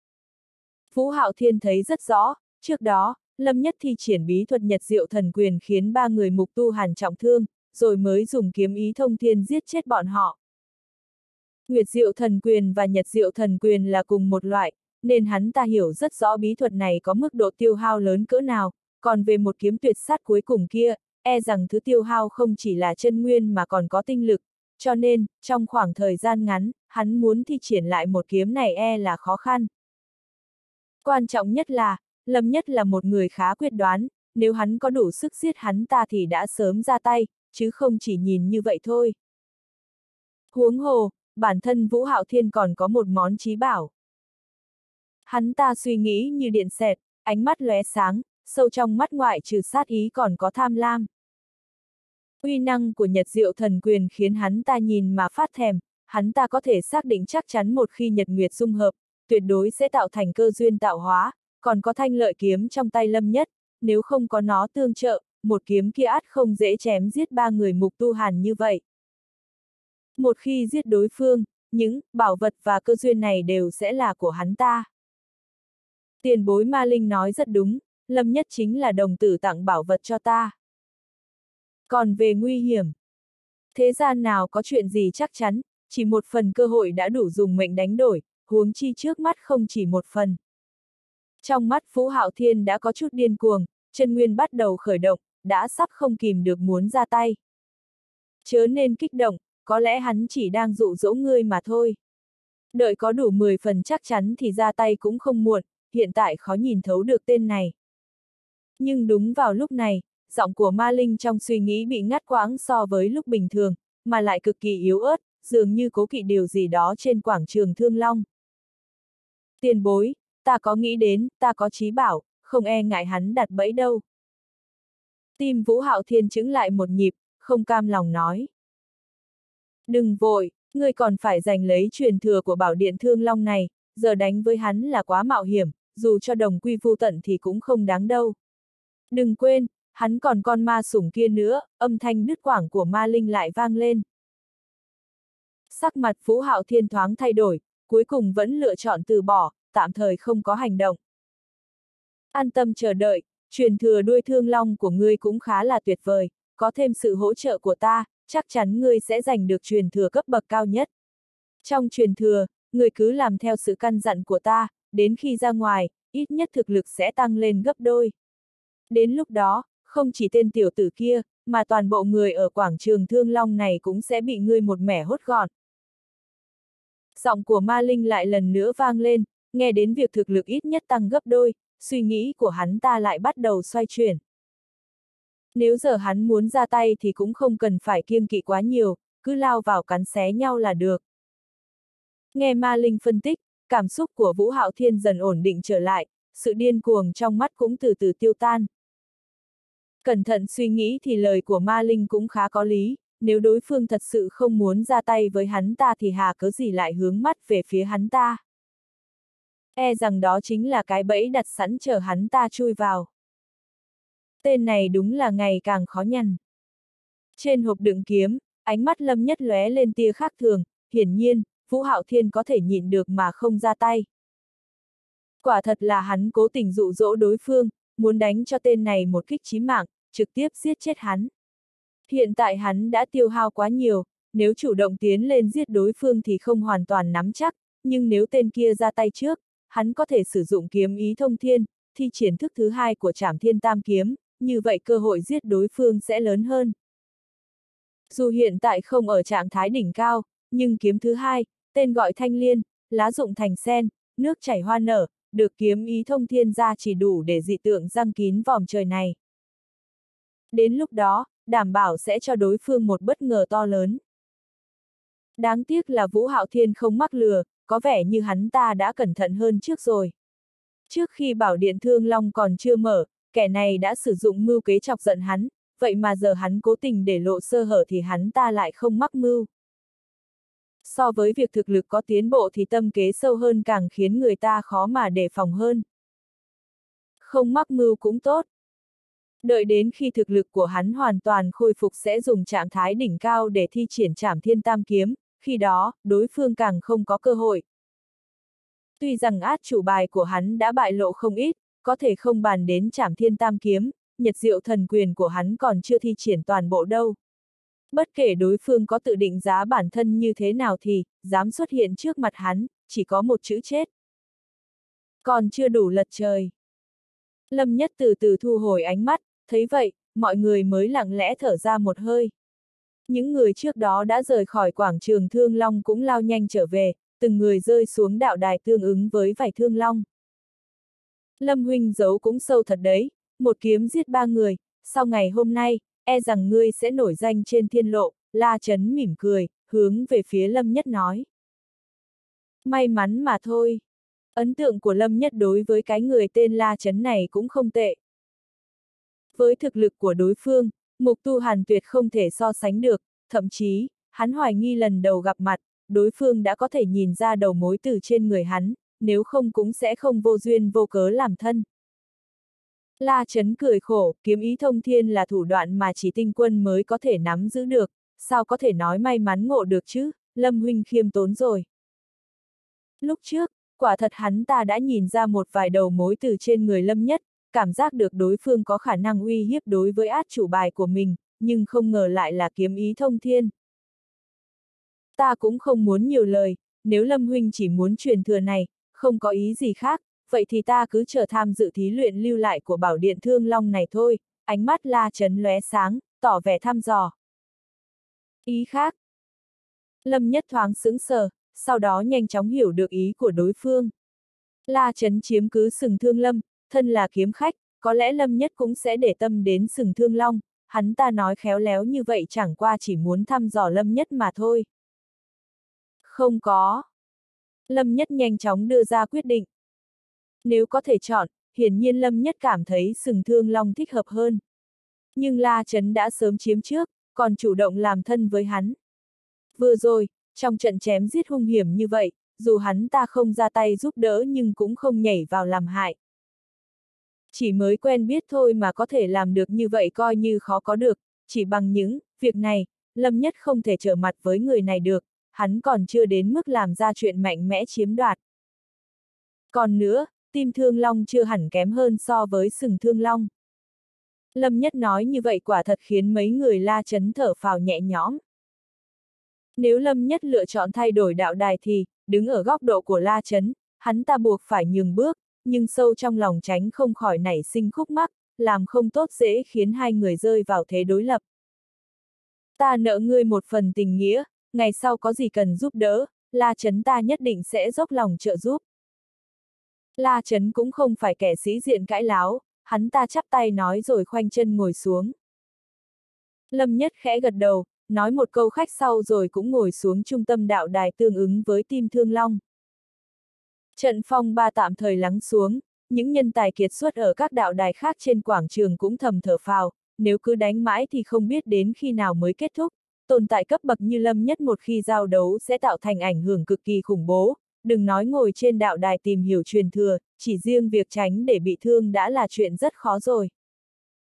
Vũ Hạo Thiên thấy rất rõ, trước đó, Lâm Nhất thi triển bí thuật nhật diệu thần quyền khiến 3 người mục tu hàn trọng thương, rồi mới dùng kiếm ý thông thiên giết chết bọn họ. Nguyệt diệu thần quyền và nhật diệu thần quyền là cùng một loại, nên hắn ta hiểu rất rõ bí thuật này có mức độ tiêu hao lớn cỡ nào, còn về một kiếm tuyệt sát cuối cùng kia, e rằng thứ tiêu hao không chỉ là chân nguyên mà còn có tinh lực, cho nên, trong khoảng thời gian ngắn, hắn muốn thi triển lại một kiếm này là khó khăn. Quan trọng nhất là, Lâm Nhất là một người khá quyết đoán, nếu hắn có đủ sức giết hắn ta thì đã sớm ra tay, chứ không chỉ nhìn như vậy thôi. Huống hồ, bản thân Vũ Hạo Thiên còn có một món chí bảo. Hắn ta suy nghĩ như điện xẹt, ánh mắt lóe sáng, sâu trong mắt ngoại trừ sát ý còn có tham lam. Uy năng của nhật diệu thần quyền khiến hắn ta nhìn mà phát thèm, hắn ta có thể xác định chắc chắn một khi nhật nguyệt dung hợp, tuyệt đối sẽ tạo thành cơ duyên tạo hóa, còn có thanh lợi kiếm trong tay Lâm Nhất, nếu không có nó tương trợ, một kiếm kia ắt không dễ chém giết 3 người mục tu hàn như vậy. Một khi giết đối phương, những bảo vật và cơ duyên này đều sẽ là của hắn ta. Tiền bối Ma Linh nói rất đúng, Lâm Nhất chính là đồng tử tặng bảo vật cho ta. Còn về nguy hiểm, thế gian nào có chuyện gì chắc chắn, chỉ một phần cơ hội đã đủ dùng mệnh đánh đổi, huống chi trước mắt không chỉ một phần. Trong mắt Vũ Hạo Thiên đã có chút điên cuồng, chân nguyên bắt đầu khởi động, đã sắp không kìm được muốn ra tay. Chớ nên kích động, có lẽ hắn chỉ đang dụ dỗ ngươi mà thôi. Đợi có đủ 10 phần chắc chắn thì ra tay cũng không muộn, hiện tại khó nhìn thấu được tên này. Nhưng đúng vào lúc này, giọng của Ma Linh trong suy nghĩ bị ngắt quãng so với lúc bình thường, mà lại cực kỳ yếu ớt, dường như cố kỵ điều gì đó trên quảng trường Thương Long. Tiền bối, ta có nghĩ đến, ta có chí bảo, không e ngại hắn đặt bẫy đâu. Tim Vũ Hạo Thiên chững lại một nhịp, không cam lòng nói. Đừng vội, ngươi còn phải giành lấy truyền thừa của bảo điện Thương Long này, giờ đánh với hắn là quá mạo hiểm, dù cho đồng quy vu tận thì cũng không đáng đâu. Đừng quên, hắn còn con ma sủng kia nữa, âm thanh đứt quãng của Ma Linh lại vang lên. Sắc mặt Vũ Hạo Thiên thoáng thay đổi, cuối cùng vẫn lựa chọn từ bỏ, tạm thời không có hành động. An tâm chờ đợi, truyền thừa đuôi Thương Long của ngươi cũng khá là tuyệt vời, có thêm sự hỗ trợ của ta, chắc chắn ngươi sẽ giành được truyền thừa cấp bậc cao nhất. Trong truyền thừa, ngươi cứ làm theo sự căn dặn của ta, đến khi ra ngoài, ít nhất thực lực sẽ tăng lên gấp đôi. Đến lúc đó, không chỉ tên tiểu tử kia, mà toàn bộ người ở quảng trường Thương Long này cũng sẽ bị ngươi một mẻ hốt gọn. Giọng của Ma Linh lại lần nữa vang lên, nghe đến việc thực lực ít nhất tăng gấp đôi, suy nghĩ của hắn ta lại bắt đầu xoay chuyển. Nếu giờ hắn muốn ra tay thì cũng không cần phải kiêng kỵ quá nhiều, cứ lao vào cắn xé nhau là được. Nghe Ma Linh phân tích, cảm xúc của Vũ Hạo Thiên dần ổn định trở lại, sự điên cuồng trong mắt cũng từ từ tiêu tan. Cẩn thận suy nghĩ thì lời của Ma Linh cũng khá có lý, nếu đối phương thật sự không muốn ra tay với hắn ta thì hà cớ gì lại hướng mắt về phía hắn ta. E rằng đó chính là cái bẫy đặt sẵn chờ hắn ta chui vào. Tên này đúng là ngày càng khó nhằn. Trên hộp đựng kiếm, ánh mắt Lâm Nhất lóe lên tia khác thường, hiển nhiên, Vũ Hạo Thiên có thể nhịn được mà không ra tay. Quả thật là hắn cố tình dụ dỗ đối phương, muốn đánh cho tên này một kích chí mạng, trực tiếp giết chết hắn. Hiện tại hắn đã tiêu hao quá nhiều, nếu chủ động tiến lên giết đối phương thì không hoàn toàn nắm chắc, nhưng nếu tên kia ra tay trước, hắn có thể sử dụng kiếm ý thông thiên, thi triển thức thứ hai của Trảm Thiên Tam Kiếm, như vậy cơ hội giết đối phương sẽ lớn hơn. Dù hiện tại không ở trạng thái đỉnh cao, nhưng kiếm thứ hai, tên gọi Thanh Liên, lá rụng thành sen, nước chảy hoa nở, được kiếm ý thông thiên ra chỉ đủ để dị tượng giăng kín vòm trời này. Đến lúc đó, đảm bảo sẽ cho đối phương một bất ngờ to lớn. Đáng tiếc là Vũ Hạo Thiên không mắc lừa, có vẻ như hắn ta đã cẩn thận hơn trước rồi. Trước khi bảo điện Thương Long còn chưa mở, kẻ này đã sử dụng mưu kế chọc giận hắn, vậy mà giờ hắn cố tình để lộ sơ hở thì hắn ta lại không mắc mưu. So với việc thực lực có tiến bộ thì tâm kế sâu hơn càng khiến người ta khó mà đề phòng hơn. Không mắc mưu cũng tốt. Đợi đến khi thực lực của hắn hoàn toàn khôi phục sẽ dùng trạng thái đỉnh cao để thi triển Trảm Thiên Tam Kiếm, khi đó, đối phương càng không có cơ hội. Tuy rằng át chủ bài của hắn đã bại lộ không ít, có thể không bàn đến Trảm Thiên Tam Kiếm, Nhật Diệu Thần Quyền của hắn còn chưa thi triển toàn bộ đâu. Bất kể đối phương có tự định giá bản thân như thế nào thì, dám xuất hiện trước mặt hắn, chỉ có một chữ chết. Còn chưa đủ lật trời. Lâm Nhất từ từ thu hồi ánh mắt, thấy vậy, mọi người mới lặng lẽ thở ra một hơi. Những người trước đó đã rời khỏi quảng trường Thương Long cũng lao nhanh trở về, từng người rơi xuống đạo đài tương ứng với vảy Thương Long. Lâm huynh giấu cũng sâu thật đấy, một kiếm giết 3 người, sau ngày hôm nay, e rằng ngươi sẽ nổi danh trên thiên lộ, La Chấn mỉm cười, hướng về phía Lâm Nhất nói. May mắn mà thôi. Ấn tượng của Lâm Nhất đối với cái người tên La Chấn này cũng không tệ. Với thực lực của đối phương, Mục Tu Hàn tuyệt không thể so sánh được, thậm chí, hắn hoài nghi lần đầu gặp mặt, đối phương đã có thể nhìn ra đầu mối từ trên người hắn, nếu không cũng sẽ không vô duyên vô cớ làm thân. La Chấn cười khổ, kiếm ý thông thiên là thủ đoạn mà chỉ tinh quân mới có thể nắm giữ được, sao có thể nói may mắn ngộ được chứ, Lâm huynh khiêm tốn rồi. Lúc trước, quả thật hắn ta đã nhìn ra một vài đầu mối từ trên người Lâm Nhất, cảm giác được đối phương có khả năng uy hiếp đối với át chủ bài của mình, nhưng không ngờ lại là kiếm ý thông thiên. Ta cũng không muốn nhiều lời, nếu Lâm huynh chỉ muốn truyền thừa này, không có ý gì khác, vậy thì ta cứ chờ tham dự thí luyện lưu lại của bảo điện Thương Long này thôi, ánh mắt La Chấn lóe sáng, tỏ vẻ thăm dò. Ý khác. Lâm Nhất thoáng sững sờ, sau đó nhanh chóng hiểu được ý của đối phương. La Chấn chiếm cứ Sừng Thương Lâm, thân là kiếm khách, có lẽ Lâm Nhất cũng sẽ để tâm đến Sừng Thương Long, hắn ta nói khéo léo như vậy chẳng qua chỉ muốn thăm dò Lâm Nhất mà thôi. Không có. Lâm Nhất nhanh chóng đưa ra quyết định. Nếu có thể chọn, hiển nhiên Lâm Nhất cảm thấy Sừng Thương Long thích hợp hơn. Nhưng La Chấn đã sớm chiếm trước, còn chủ động làm thân với hắn. Vừa rồi, trong trận chém giết hung hiểm như vậy, dù hắn ta không ra tay giúp đỡ nhưng cũng không nhảy vào làm hại. Chỉ mới quen biết thôi mà có thể làm được như vậy coi như khó có được, chỉ bằng những việc này, Lâm Nhất không thể trở mặt với người này được, hắn còn chưa đến mức làm ra chuyện mạnh mẽ chiếm đoạt. Còn nữa, tim Thương Long chưa hẳn kém hơn so với Sừng Thương Long. Lâm Nhất nói như vậy quả thật khiến mấy người La Chấn thở phào nhẹ nhõm. Nếu Lâm Nhất lựa chọn thay đổi đạo đài thì, đứng ở góc độ của La Chấn, hắn ta buộc phải nhường bước, nhưng sâu trong lòng tránh không khỏi nảy sinh khúc mắc, làm không tốt dễ khiến hai người rơi vào thế đối lập. Ta nợ ngươi một phần tình nghĩa, ngày sau có gì cần giúp đỡ, La Chấn ta nhất định sẽ dốc lòng trợ giúp. La Chấn cũng không phải kẻ sĩ diện cãi láo, hắn ta chắp tay nói rồi khoanh chân ngồi xuống. Lâm Nhất khẽ gật đầu, nói một câu khách sau rồi cũng ngồi xuống trung tâm đạo đài tương ứng với tim Thương Long. Trận phong ba tạm thời lắng xuống, những nhân tài kiệt xuất ở các đạo đài khác trên quảng trường cũng thầm thở phào, nếu cứ đánh mãi thì không biết đến khi nào mới kết thúc, tồn tại cấp bậc như Lâm Nhất một khi giao đấu sẽ tạo thành ảnh hưởng cực kỳ khủng bố, đừng nói ngồi trên đạo đài tìm hiểu truyền thừa, chỉ riêng việc tránh để bị thương đã là chuyện rất khó rồi.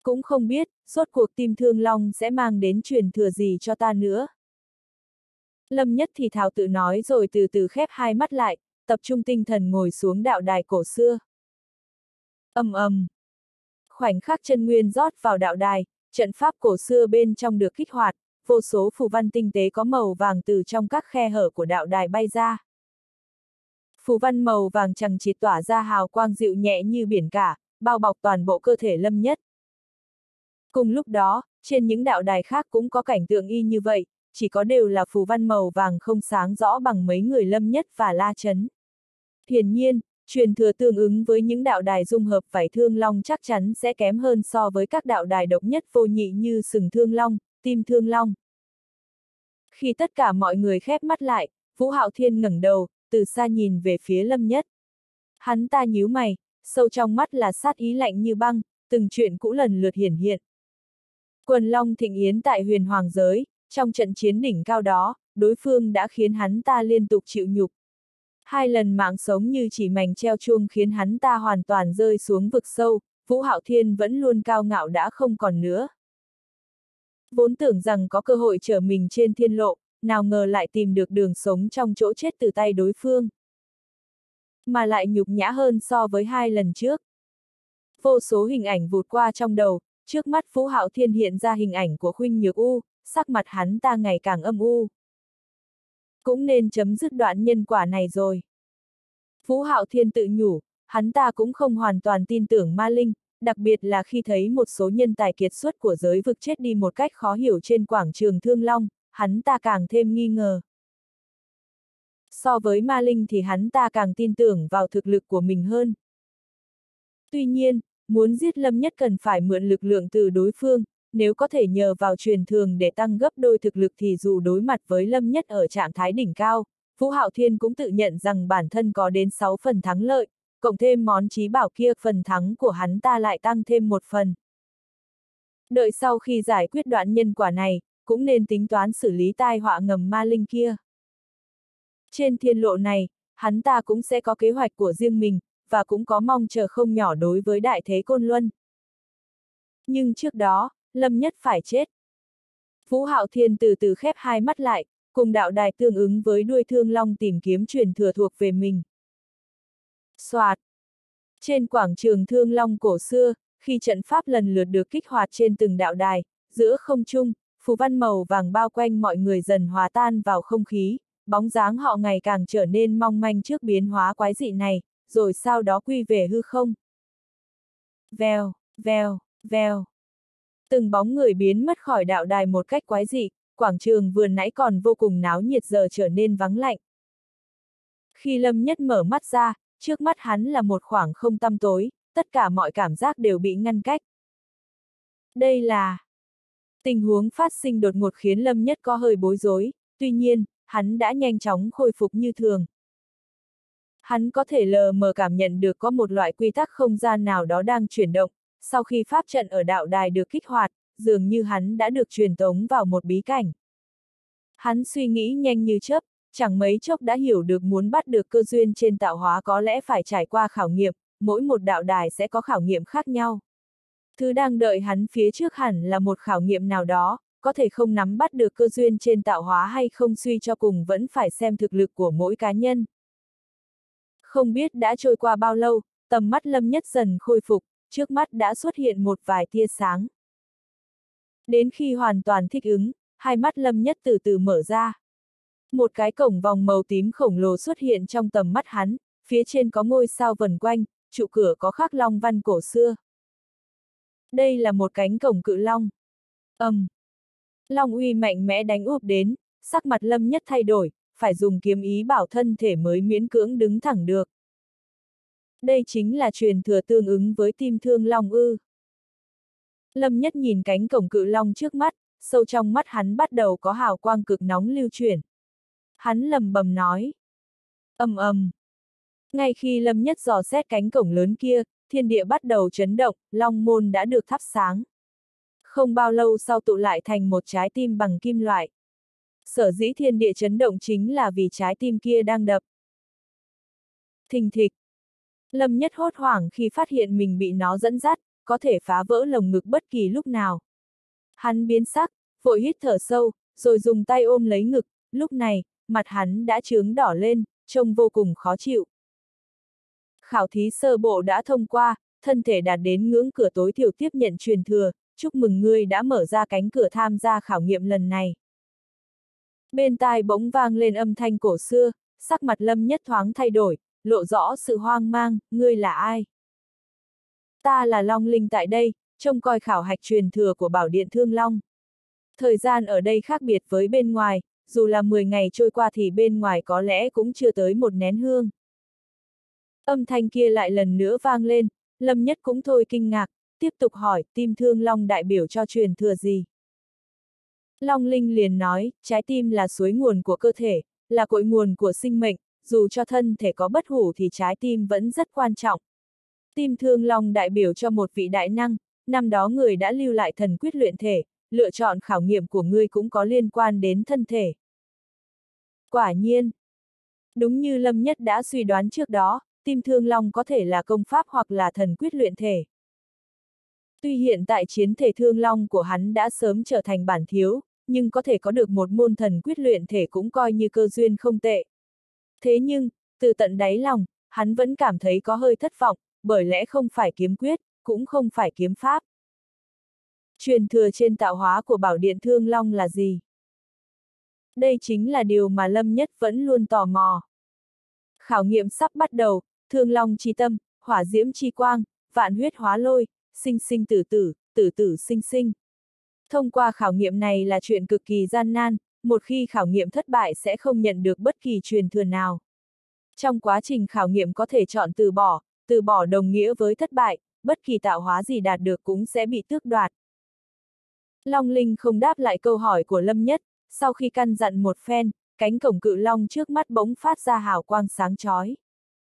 Cũng không biết, rốt cuộc Tim Thương Long sẽ mang đến truyền thừa gì cho ta nữa. Lâm Nhất thì thào tự nói rồi từ từ khép hai mắt lại, tập trung tinh thần ngồi xuống đạo đài cổ xưa. Ầm ầm. Khoảnh khắc chân nguyên rót vào đạo đài, trận pháp cổ xưa bên trong được kích hoạt, vô số phù văn tinh tế có màu vàng từ trong các khe hở của đạo đài bay ra. Phù văn màu vàng chằng chịt tỏa ra hào quang dịu nhẹ như biển cả, bao bọc toàn bộ cơ thể Lâm Nhất. Cùng lúc đó, trên những đạo đài khác cũng có cảnh tượng y như vậy, chỉ có đều là phù văn màu vàng không sáng rõ bằng mấy người Lâm Nhất và La Chấn. Hiển nhiên, truyền thừa tương ứng với những đạo đài dung hợp vảy thương long chắc chắn sẽ kém hơn so với các đạo đài độc nhất vô nhị như sừng thương long, tim thương long. Khi tất cả mọi người khép mắt lại, Vũ Hạo Thiên ngẩng đầu, từ xa nhìn về phía Lâm Nhất. Hắn ta nhíu mày, sâu trong mắt là sát ý lạnh như băng, từng chuyện cũ lần lượt hiển hiện. Quần Long thịnh yến tại Huyền Hoàng giới, trong trận chiến đỉnh cao đó, đối phương đã khiến hắn ta liên tục chịu nhục. 2 lần mạng sống như chỉ mảnh treo chuông khiến hắn ta hoàn toàn rơi xuống vực sâu, Vũ Hạo Thiên vẫn luôn cao ngạo đã không còn nữa. Vốn tưởng rằng có cơ hội trở mình trên thiên lộ, nào ngờ lại tìm được đường sống trong chỗ chết từ tay đối phương. Mà lại nhục nhã hơn so với 2 lần trước. Vô số hình ảnh vụt qua trong đầu, trước mắt Vũ Hạo Thiên hiện ra hình ảnh của Khuynh Nhược U, sắc mặt hắn ta ngày càng âm u. Cũng nên chấm dứt đoạn nhân quả này rồi. Vũ Hạo Thiên tự nhủ, hắn ta cũng không hoàn toàn tin tưởng ma linh, đặc biệt là khi thấy một số nhân tài kiệt xuất của giới vực chết đi một cách khó hiểu trên quảng trường Thương Long, hắn ta càng thêm nghi ngờ. So với ma linh thì hắn ta càng tin tưởng vào thực lực của mình hơn. Tuy nhiên, muốn giết Lâm Nhất cần phải mượn lực lượng từ đối phương, nếu có thể nhờ vào truyền thường để tăng gấp đôi thực lực thì dù đối mặt với Lâm Nhất ở trạng thái đỉnh cao, Vũ Hạo Thiên cũng tự nhận rằng bản thân có đến 6 phần thắng lợi, cộng thêm món chí bảo kia phần thắng của hắn ta lại tăng thêm 1 phần. Đợi sau khi giải quyết đoạn nhân quả này, cũng nên tính toán xử lý tai họa ngầm ma linh kia. Trên thiên lộ này, hắn ta cũng sẽ có kế hoạch của riêng mình, và cũng có mong chờ không nhỏ đối với đại thế Côn Luân. Nhưng trước đó, Lâm Nhất phải chết. Vũ Hạo Thiên từ từ khép hai mắt lại, cùng đạo đài tương ứng với đuôi thương long tìm kiếm truyền thừa thuộc về mình. Soạt! Trên quảng trường Thương Long cổ xưa, khi trận pháp lần lượt được kích hoạt trên từng đạo đài, giữa không trung, phù văn màu vàng bao quanh mọi người dần hòa tan vào không khí, bóng dáng họ ngày càng trở nên mong manh trước biến hóa quái dị này, rồi sau đó quy về hư không. Vèo, vèo, vèo. Từng bóng người biến mất khỏi đạo đài một cách quái dị, quảng trường vừa nãy còn vô cùng náo nhiệt giờ trở nên vắng lạnh. Khi Lâm Nhất mở mắt ra, trước mắt hắn là một khoảng không tăm tối, tất cả mọi cảm giác đều bị ngăn cách. Đây là... Tình huống phát sinh đột ngột khiến Lâm Nhất có hơi bối rối, tuy nhiên, hắn đã nhanh chóng khôi phục như thường. Hắn có thể lờ mờ cảm nhận được có một loại quy tắc không gian nào đó đang chuyển động, sau khi pháp trận ở đạo đài được kích hoạt, dường như hắn đã được truyền tống vào một bí cảnh. Hắn suy nghĩ nhanh như chớp, chẳng mấy chốc đã hiểu được muốn bắt được cơ duyên trên tạo hóa có lẽ phải trải qua khảo nghiệm, mỗi một đạo đài sẽ có khảo nghiệm khác nhau. Thứ đang đợi hắn phía trước hẳn là một khảo nghiệm nào đó, có thể không nắm bắt được cơ duyên trên tạo hóa hay không suy cho cùng vẫn phải xem thực lực của mỗi cá nhân. Không biết đã trôi qua bao lâu, tầm mắt Lâm Nhất dần khôi phục, trước mắt đã xuất hiện một vài tia sáng. Đến khi hoàn toàn thích ứng, hai mắt Lâm Nhất từ từ mở ra. Một cái cổng vòng màu tím khổng lồ xuất hiện trong tầm mắt hắn, phía trên có ngôi sao vần quanh, trụ cửa có khắc long văn cổ xưa. Đây là một cánh cổng cự long. Long uy mạnh mẽ đánh úp đến, sắc mặt Lâm Nhất thay đổi, phải dùng kiếm ý bảo thân thể mới miễn cưỡng đứng thẳng được. Đây chính là truyền thừa tương ứng với tim thương long ư. Lâm Nhất nhìn cánh cổng cự long trước mắt, sâu trong mắt hắn bắt đầu có hào quang cực nóng lưu chuyển. Hắn lầm bầm nói. Ngay khi Lâm Nhất dò xét cánh cổng lớn kia, thiên địa bắt đầu chấn động, long môn đã được thắp sáng. Không bao lâu sau tụ lại thành một trái tim bằng kim loại. Sở dĩ thiên địa chấn động chính là vì trái tim kia đang đập. Thình thịch. Lâm Nhất hốt hoảng khi phát hiện mình bị nó dẫn dắt, có thể phá vỡ lồng ngực bất kỳ lúc nào. Hắn biến sắc, vội hít thở sâu, rồi dùng tay ôm lấy ngực, lúc này, mặt hắn đã chướng đỏ lên, trông vô cùng khó chịu. Khảo thí sơ bộ đã thông qua, thân thể đạt đến ngưỡng cửa tối thiểu tiếp nhận truyền thừa, chúc mừng ngươi đã mở ra cánh cửa tham gia khảo nghiệm lần này. Bên tai bỗng vang lên âm thanh cổ xưa, sắc mặt Lâm Nhất thoáng thay đổi, lộ rõ sự hoang mang, ngươi là ai? Ta là Long Linh tại đây, trông coi khảo hạch truyền thừa của Bảo Điện Thương Long. Thời gian ở đây khác biệt với bên ngoài, dù là 10 ngày trôi qua thì bên ngoài có lẽ cũng chưa tới một nén hương. Âm thanh kia lại lần nữa vang lên, Lâm Nhất cũng thôi kinh ngạc, tiếp tục hỏi, tim Thương Long đại biểu cho truyền thừa gì? Long Linh liền nói, trái tim là suối nguồn của cơ thể, là cội nguồn của sinh mệnh, dù cho thân thể có bất hủ thì trái tim vẫn rất quan trọng. Tim Thương Long đại biểu cho một vị đại năng, năm đó người đã lưu lại thần quyết luyện thể, lựa chọn khảo nghiệm của ngươi cũng có liên quan đến thân thể. Quả nhiên, đúng như Lâm Nhất đã suy đoán trước đó, tim Thương Long có thể là công pháp hoặc là thần quyết luyện thể. Tuy hiện tại chiến thể Thương Long của hắn đã sớm trở thành bản thiếu, nhưng có thể có được một môn thần quyết luyện thể cũng coi như cơ duyên không tệ. Thế nhưng, từ tận đáy lòng, hắn vẫn cảm thấy có hơi thất vọng, bởi lẽ không phải kiếm quyết, cũng không phải kiếm pháp. Truyền thừa trên tạo hóa của Bảo Điện Thương Long là gì? Đây chính là điều mà Lâm Nhất vẫn luôn tò mò. Khảo nghiệm sắp bắt đầu, Thương Long chi tâm, hỏa diễm chi quang, vạn huyết hóa lôi, sinh sinh tử tử, tử tử sinh sinh. Thông qua khảo nghiệm này là chuyện cực kỳ gian nan, một khi khảo nghiệm thất bại sẽ không nhận được bất kỳ truyền thừa nào. Trong quá trình khảo nghiệm có thể chọn từ bỏ đồng nghĩa với thất bại, bất kỳ tạo hóa gì đạt được cũng sẽ bị tước đoạt. Long Linh không đáp lại câu hỏi của Lâm Nhất, sau khi căn dặn một phen, cánh cổng cự long trước mắt bỗng phát ra hào quang sáng chói.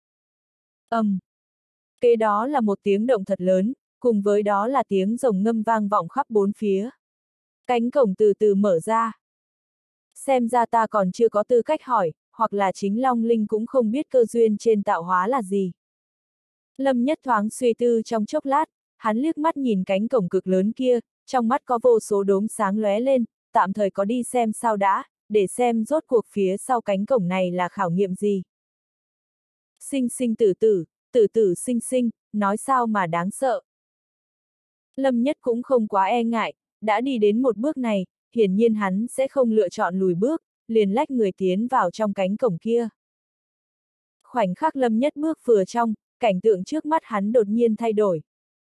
Kế đó là một tiếng động thật lớn, cùng với đó là tiếng rồng ngâm vang vọng khắp bốn phía. Cánh cổng từ từ mở ra. Xem ra ta còn chưa có tư cách hỏi, hoặc là chính Long Linh cũng không biết cơ duyên trên tạo hóa là gì. Lâm Nhất thoáng suy tư trong chốc lát, hắn liếc mắt nhìn cánh cổng cực lớn kia, trong mắt có vô số đốm sáng lóe lên, tạm thời có đi xem sao đã, để xem rốt cuộc phía sau cánh cổng này là khảo nghiệm gì. Sinh sinh tử tử, tử tử sinh sinh, nói sao mà đáng sợ. Lâm Nhất cũng không quá e ngại, đã đi đến một bước này, hiển nhiên hắn sẽ không lựa chọn lùi bước, liền lách người tiến vào trong cánh cổng kia. Khoảnh khắc Lâm Nhất bước vừa trong, cảnh tượng trước mắt hắn đột nhiên thay đổi.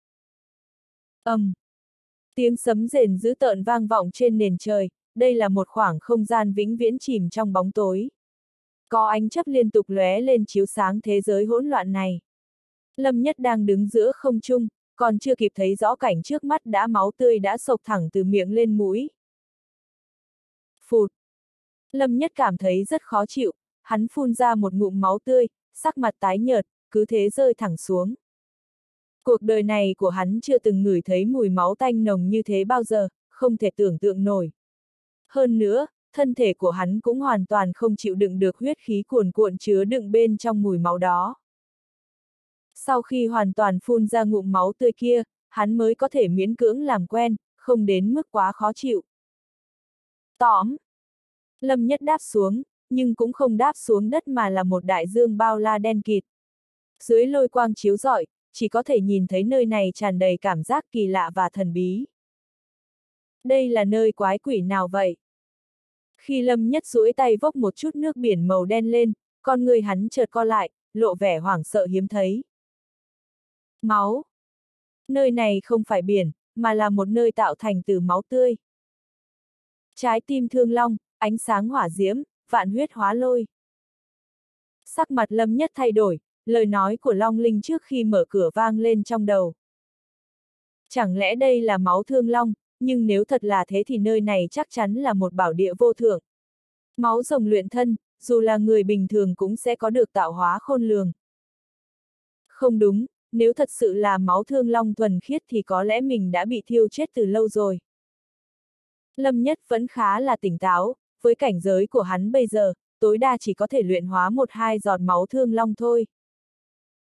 Tiếng sấm rền dữ tợn vang vọng trên nền trời, đây là một khoảng không gian vĩnh viễn chìm trong bóng tối. Có ánh chớp liên tục lóe lên chiếu sáng thế giới hỗn loạn này. Lâm Nhất đang đứng giữa không trung, còn chưa kịp thấy rõ cảnh trước mắt đã máu tươi đã xộc thẳng từ miệng lên mũi. Phụt! Lâm Nhất cảm thấy rất khó chịu, hắn phun ra một ngụm máu tươi, sắc mặt tái nhợt, cứ thế rơi thẳng xuống. Cuộc đời này của hắn chưa từng ngửi thấy mùi máu tanh nồng như thế bao giờ, không thể tưởng tượng nổi. Hơn nữa, thân thể của hắn cũng hoàn toàn không chịu đựng được huyết khí cuồn cuộn chứa đựng bên trong mùi máu đó. Sau khi hoàn toàn phun ra ngụm máu tươi kia, hắn mới có thể miễn cưỡng làm quen, không đến mức quá khó chịu. Tóm! Lâm Nhất đáp xuống, nhưng cũng không đáp xuống đất mà là một đại dương bao la đen kịt. Dưới lôi quang chiếu rọi, chỉ có thể nhìn thấy nơi này tràn đầy cảm giác kỳ lạ và thần bí. Đây là nơi quái quỷ nào vậy? Khi Lâm Nhất duỗi tay vốc một chút nước biển màu đen lên, con người hắn chợt co lại, lộ vẻ hoảng sợ hiếm thấy. Máu! Nơi này không phải biển, mà là một nơi tạo thành từ máu tươi. Trái tim Thương Long, ánh sáng hỏa diễm, vạn huyết hóa lôi. Sắc mặt Lâm Nhất thay đổi, lời nói của Long Linh trước khi mở cửa vang lên trong đầu. Chẳng lẽ đây là máu Thương Long, nhưng nếu thật là thế thì nơi này chắc chắn là một bảo địa vô thượng. Máu rồng luyện thân, dù là người bình thường cũng sẽ có được tạo hóa khôn lường. Không đúng, nếu thật sự là máu Thương Long thuần khiết thì có lẽ mình đã bị thiêu chết từ lâu rồi. Lâm Nhất vẫn khá là tỉnh táo, với cảnh giới của hắn bây giờ, tối đa chỉ có thể luyện hóa 1-2 giọt máu Thương Long thôi.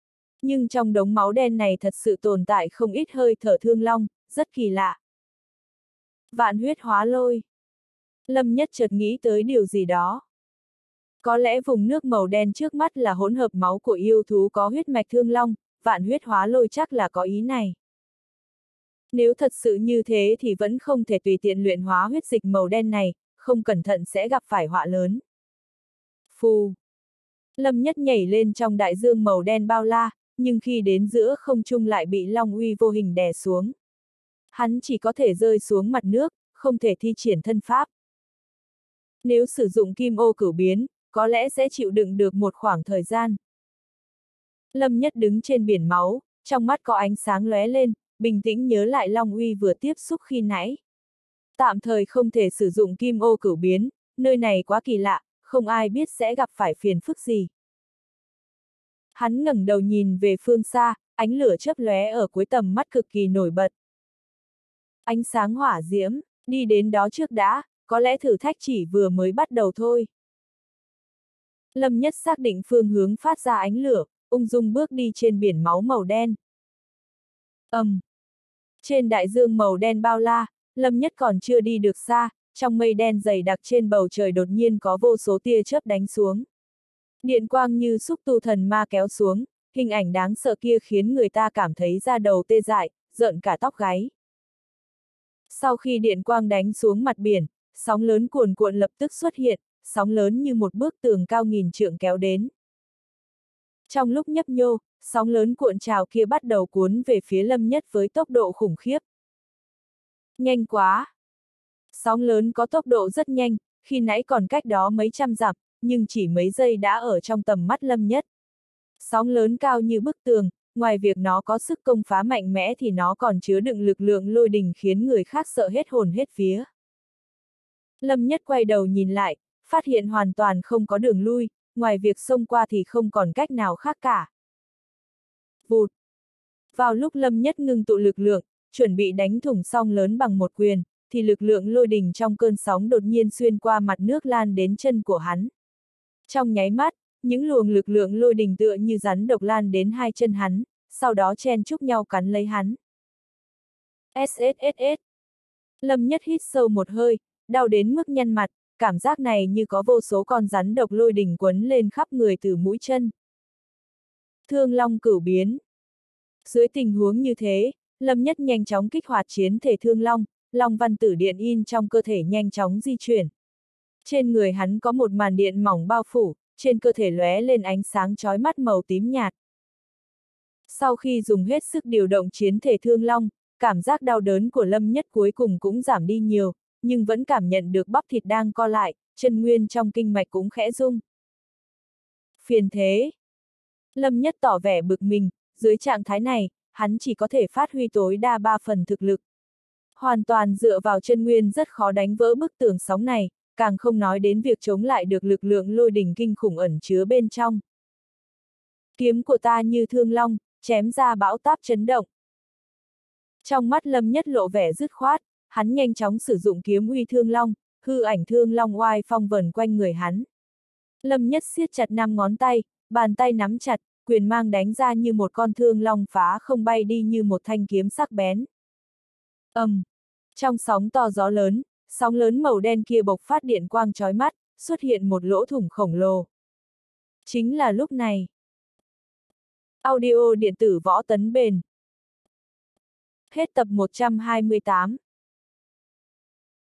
Nhưng trong đống máu đen này thật sự tồn tại không ít hơi thở thương long, rất kỳ lạ. Vạn huyết hóa lôi. Lâm Nhất chợt nghĩ tới điều gì đó. Có lẽ vùng nước màu đen trước mắt là hỗn hợp máu của yêu thú có huyết mạch thương long, vạn huyết hóa lôi chắc là có ý này. Nếu thật sự như thế thì vẫn không thể tùy tiện luyện hóa huyết dịch màu đen này, không cẩn thận sẽ gặp phải họa lớn. Phù. Lâm Nhất nhảy lên trong đại dương màu đen bao la, nhưng khi đến giữa không trung lại bị long uy vô hình đè xuống. Hắn chỉ có thể rơi xuống mặt nước, không thể thi triển thân pháp. Nếu sử dụng kim ô cửu biến, có lẽ sẽ chịu đựng được một khoảng thời gian. Lâm Nhất đứng trên biển máu, trong mắt có ánh sáng lóe lên, bình tĩnh nhớ lại long uy vừa tiếp xúc khi nãy. Tạm thời không thể sử dụng kim ô cửu biến, nơi này quá kỳ lạ, không ai biết sẽ gặp phải phiền phức gì. Hắn ngẩng đầu nhìn về phương xa, ánh lửa chớp lóe ở cuối tầm mắt cực kỳ nổi bật. Ánh sáng hỏa diễm, đi đến đó trước đã, có lẽ thử thách chỉ vừa mới bắt đầu thôi. Lâm Nhất xác định phương hướng phát ra ánh lửa, ung dung bước đi trên biển máu màu đen. Trên đại dương màu đen bao la, Lâm Nhất còn chưa đi được xa, trong mây đen dày đặc trên bầu trời đột nhiên có vô số tia chớp đánh xuống. Điện quang như xúc tu thần ma kéo xuống, hình ảnh đáng sợ kia khiến người ta cảm thấy da đầu tê dại, rợn cả tóc gáy. Sau khi điện quang đánh xuống mặt biển, sóng lớn cuồn cuộn lập tức xuất hiện, sóng lớn như một bức tường cao nghìn trượng kéo đến. Trong lúc nhấp nhô, sóng lớn cuộn trào kia bắt đầu cuốn về phía Lâm Nhất với tốc độ khủng khiếp. Nhanh quá! Sóng lớn có tốc độ rất nhanh, khi nãy còn cách đó mấy trăm dặm, nhưng chỉ mấy giây đã ở trong tầm mắt Lâm Nhất. Sóng lớn cao như bức tường, ngoài việc nó có sức công phá mạnh mẽ thì nó còn chứa đựng lực lượng lôi đình khiến người khác sợ hết hồn hết vía. Lâm Nhất quay đầu nhìn lại, phát hiện hoàn toàn không có đường lui, ngoài việc xông qua thì không còn cách nào khác cả. Vụt! Vào lúc Lâm Nhất ngưng tụ lực lượng, chuẩn bị đánh thủng sóng lớn bằng một quyền, thì lực lượng lôi đình trong cơn sóng đột nhiên xuyên qua mặt nước lan đến chân của hắn. Trong nháy mắt, những luồng lực lượng lôi đình tựa như rắn độc lan đến hai chân hắn, sau đó chen chúc nhau cắn lấy hắn. SSSS. Lâm Nhất hít sâu một hơi, đau đến mức nhăn mặt, cảm giác này như có vô số con rắn độc lôi đình quấn lên khắp người từ mũi chân. Thương Long cửu biến. Dưới tình huống như thế, Lâm Nhất nhanh chóng kích hoạt chiến thể Thương Long, Long văn tử điện in trong cơ thể nhanh chóng di chuyển. Trên người hắn có một màn điện mỏng bao phủ, trên cơ thể lóe lên ánh sáng chói mắt màu tím nhạt. Sau khi dùng hết sức điều động chiến thể Thương Long, cảm giác đau đớn của Lâm Nhất cuối cùng cũng giảm đi nhiều, nhưng vẫn cảm nhận được bắp thịt đang co lại, chân nguyên trong kinh mạch cũng khẽ rung. Phiền thế! Lâm Nhất tỏ vẻ bực mình, dưới trạng thái này, hắn chỉ có thể phát huy tối đa 3 phần thực lực. Hoàn toàn dựa vào chân nguyên rất khó đánh vỡ bức tường sóng này, càng không nói đến việc chống lại được lực lượng lôi đình kinh khủng ẩn chứa bên trong. Kiếm của ta như thương long, chém ra bão táp chấn động. Trong mắt Lâm Nhất lộ vẻ dứt khoát, hắn nhanh chóng sử dụng kiếm uy thương long, hư ảnh thương long oai phong vần quanh người hắn. Lâm Nhất siết chặt 5 ngón tay, bàn tay nắm chặt, quyền mang đánh ra như một con thương long phá không bay đi như một thanh kiếm sắc bén. Trong sóng to gió lớn, sóng lớn màu đen kia bộc phát điện quang chói mắt, xuất hiện một lỗ thủng khổng lồ. Chính là lúc này. Audio điện tử Võ Tấn Bền. Hết tập 128.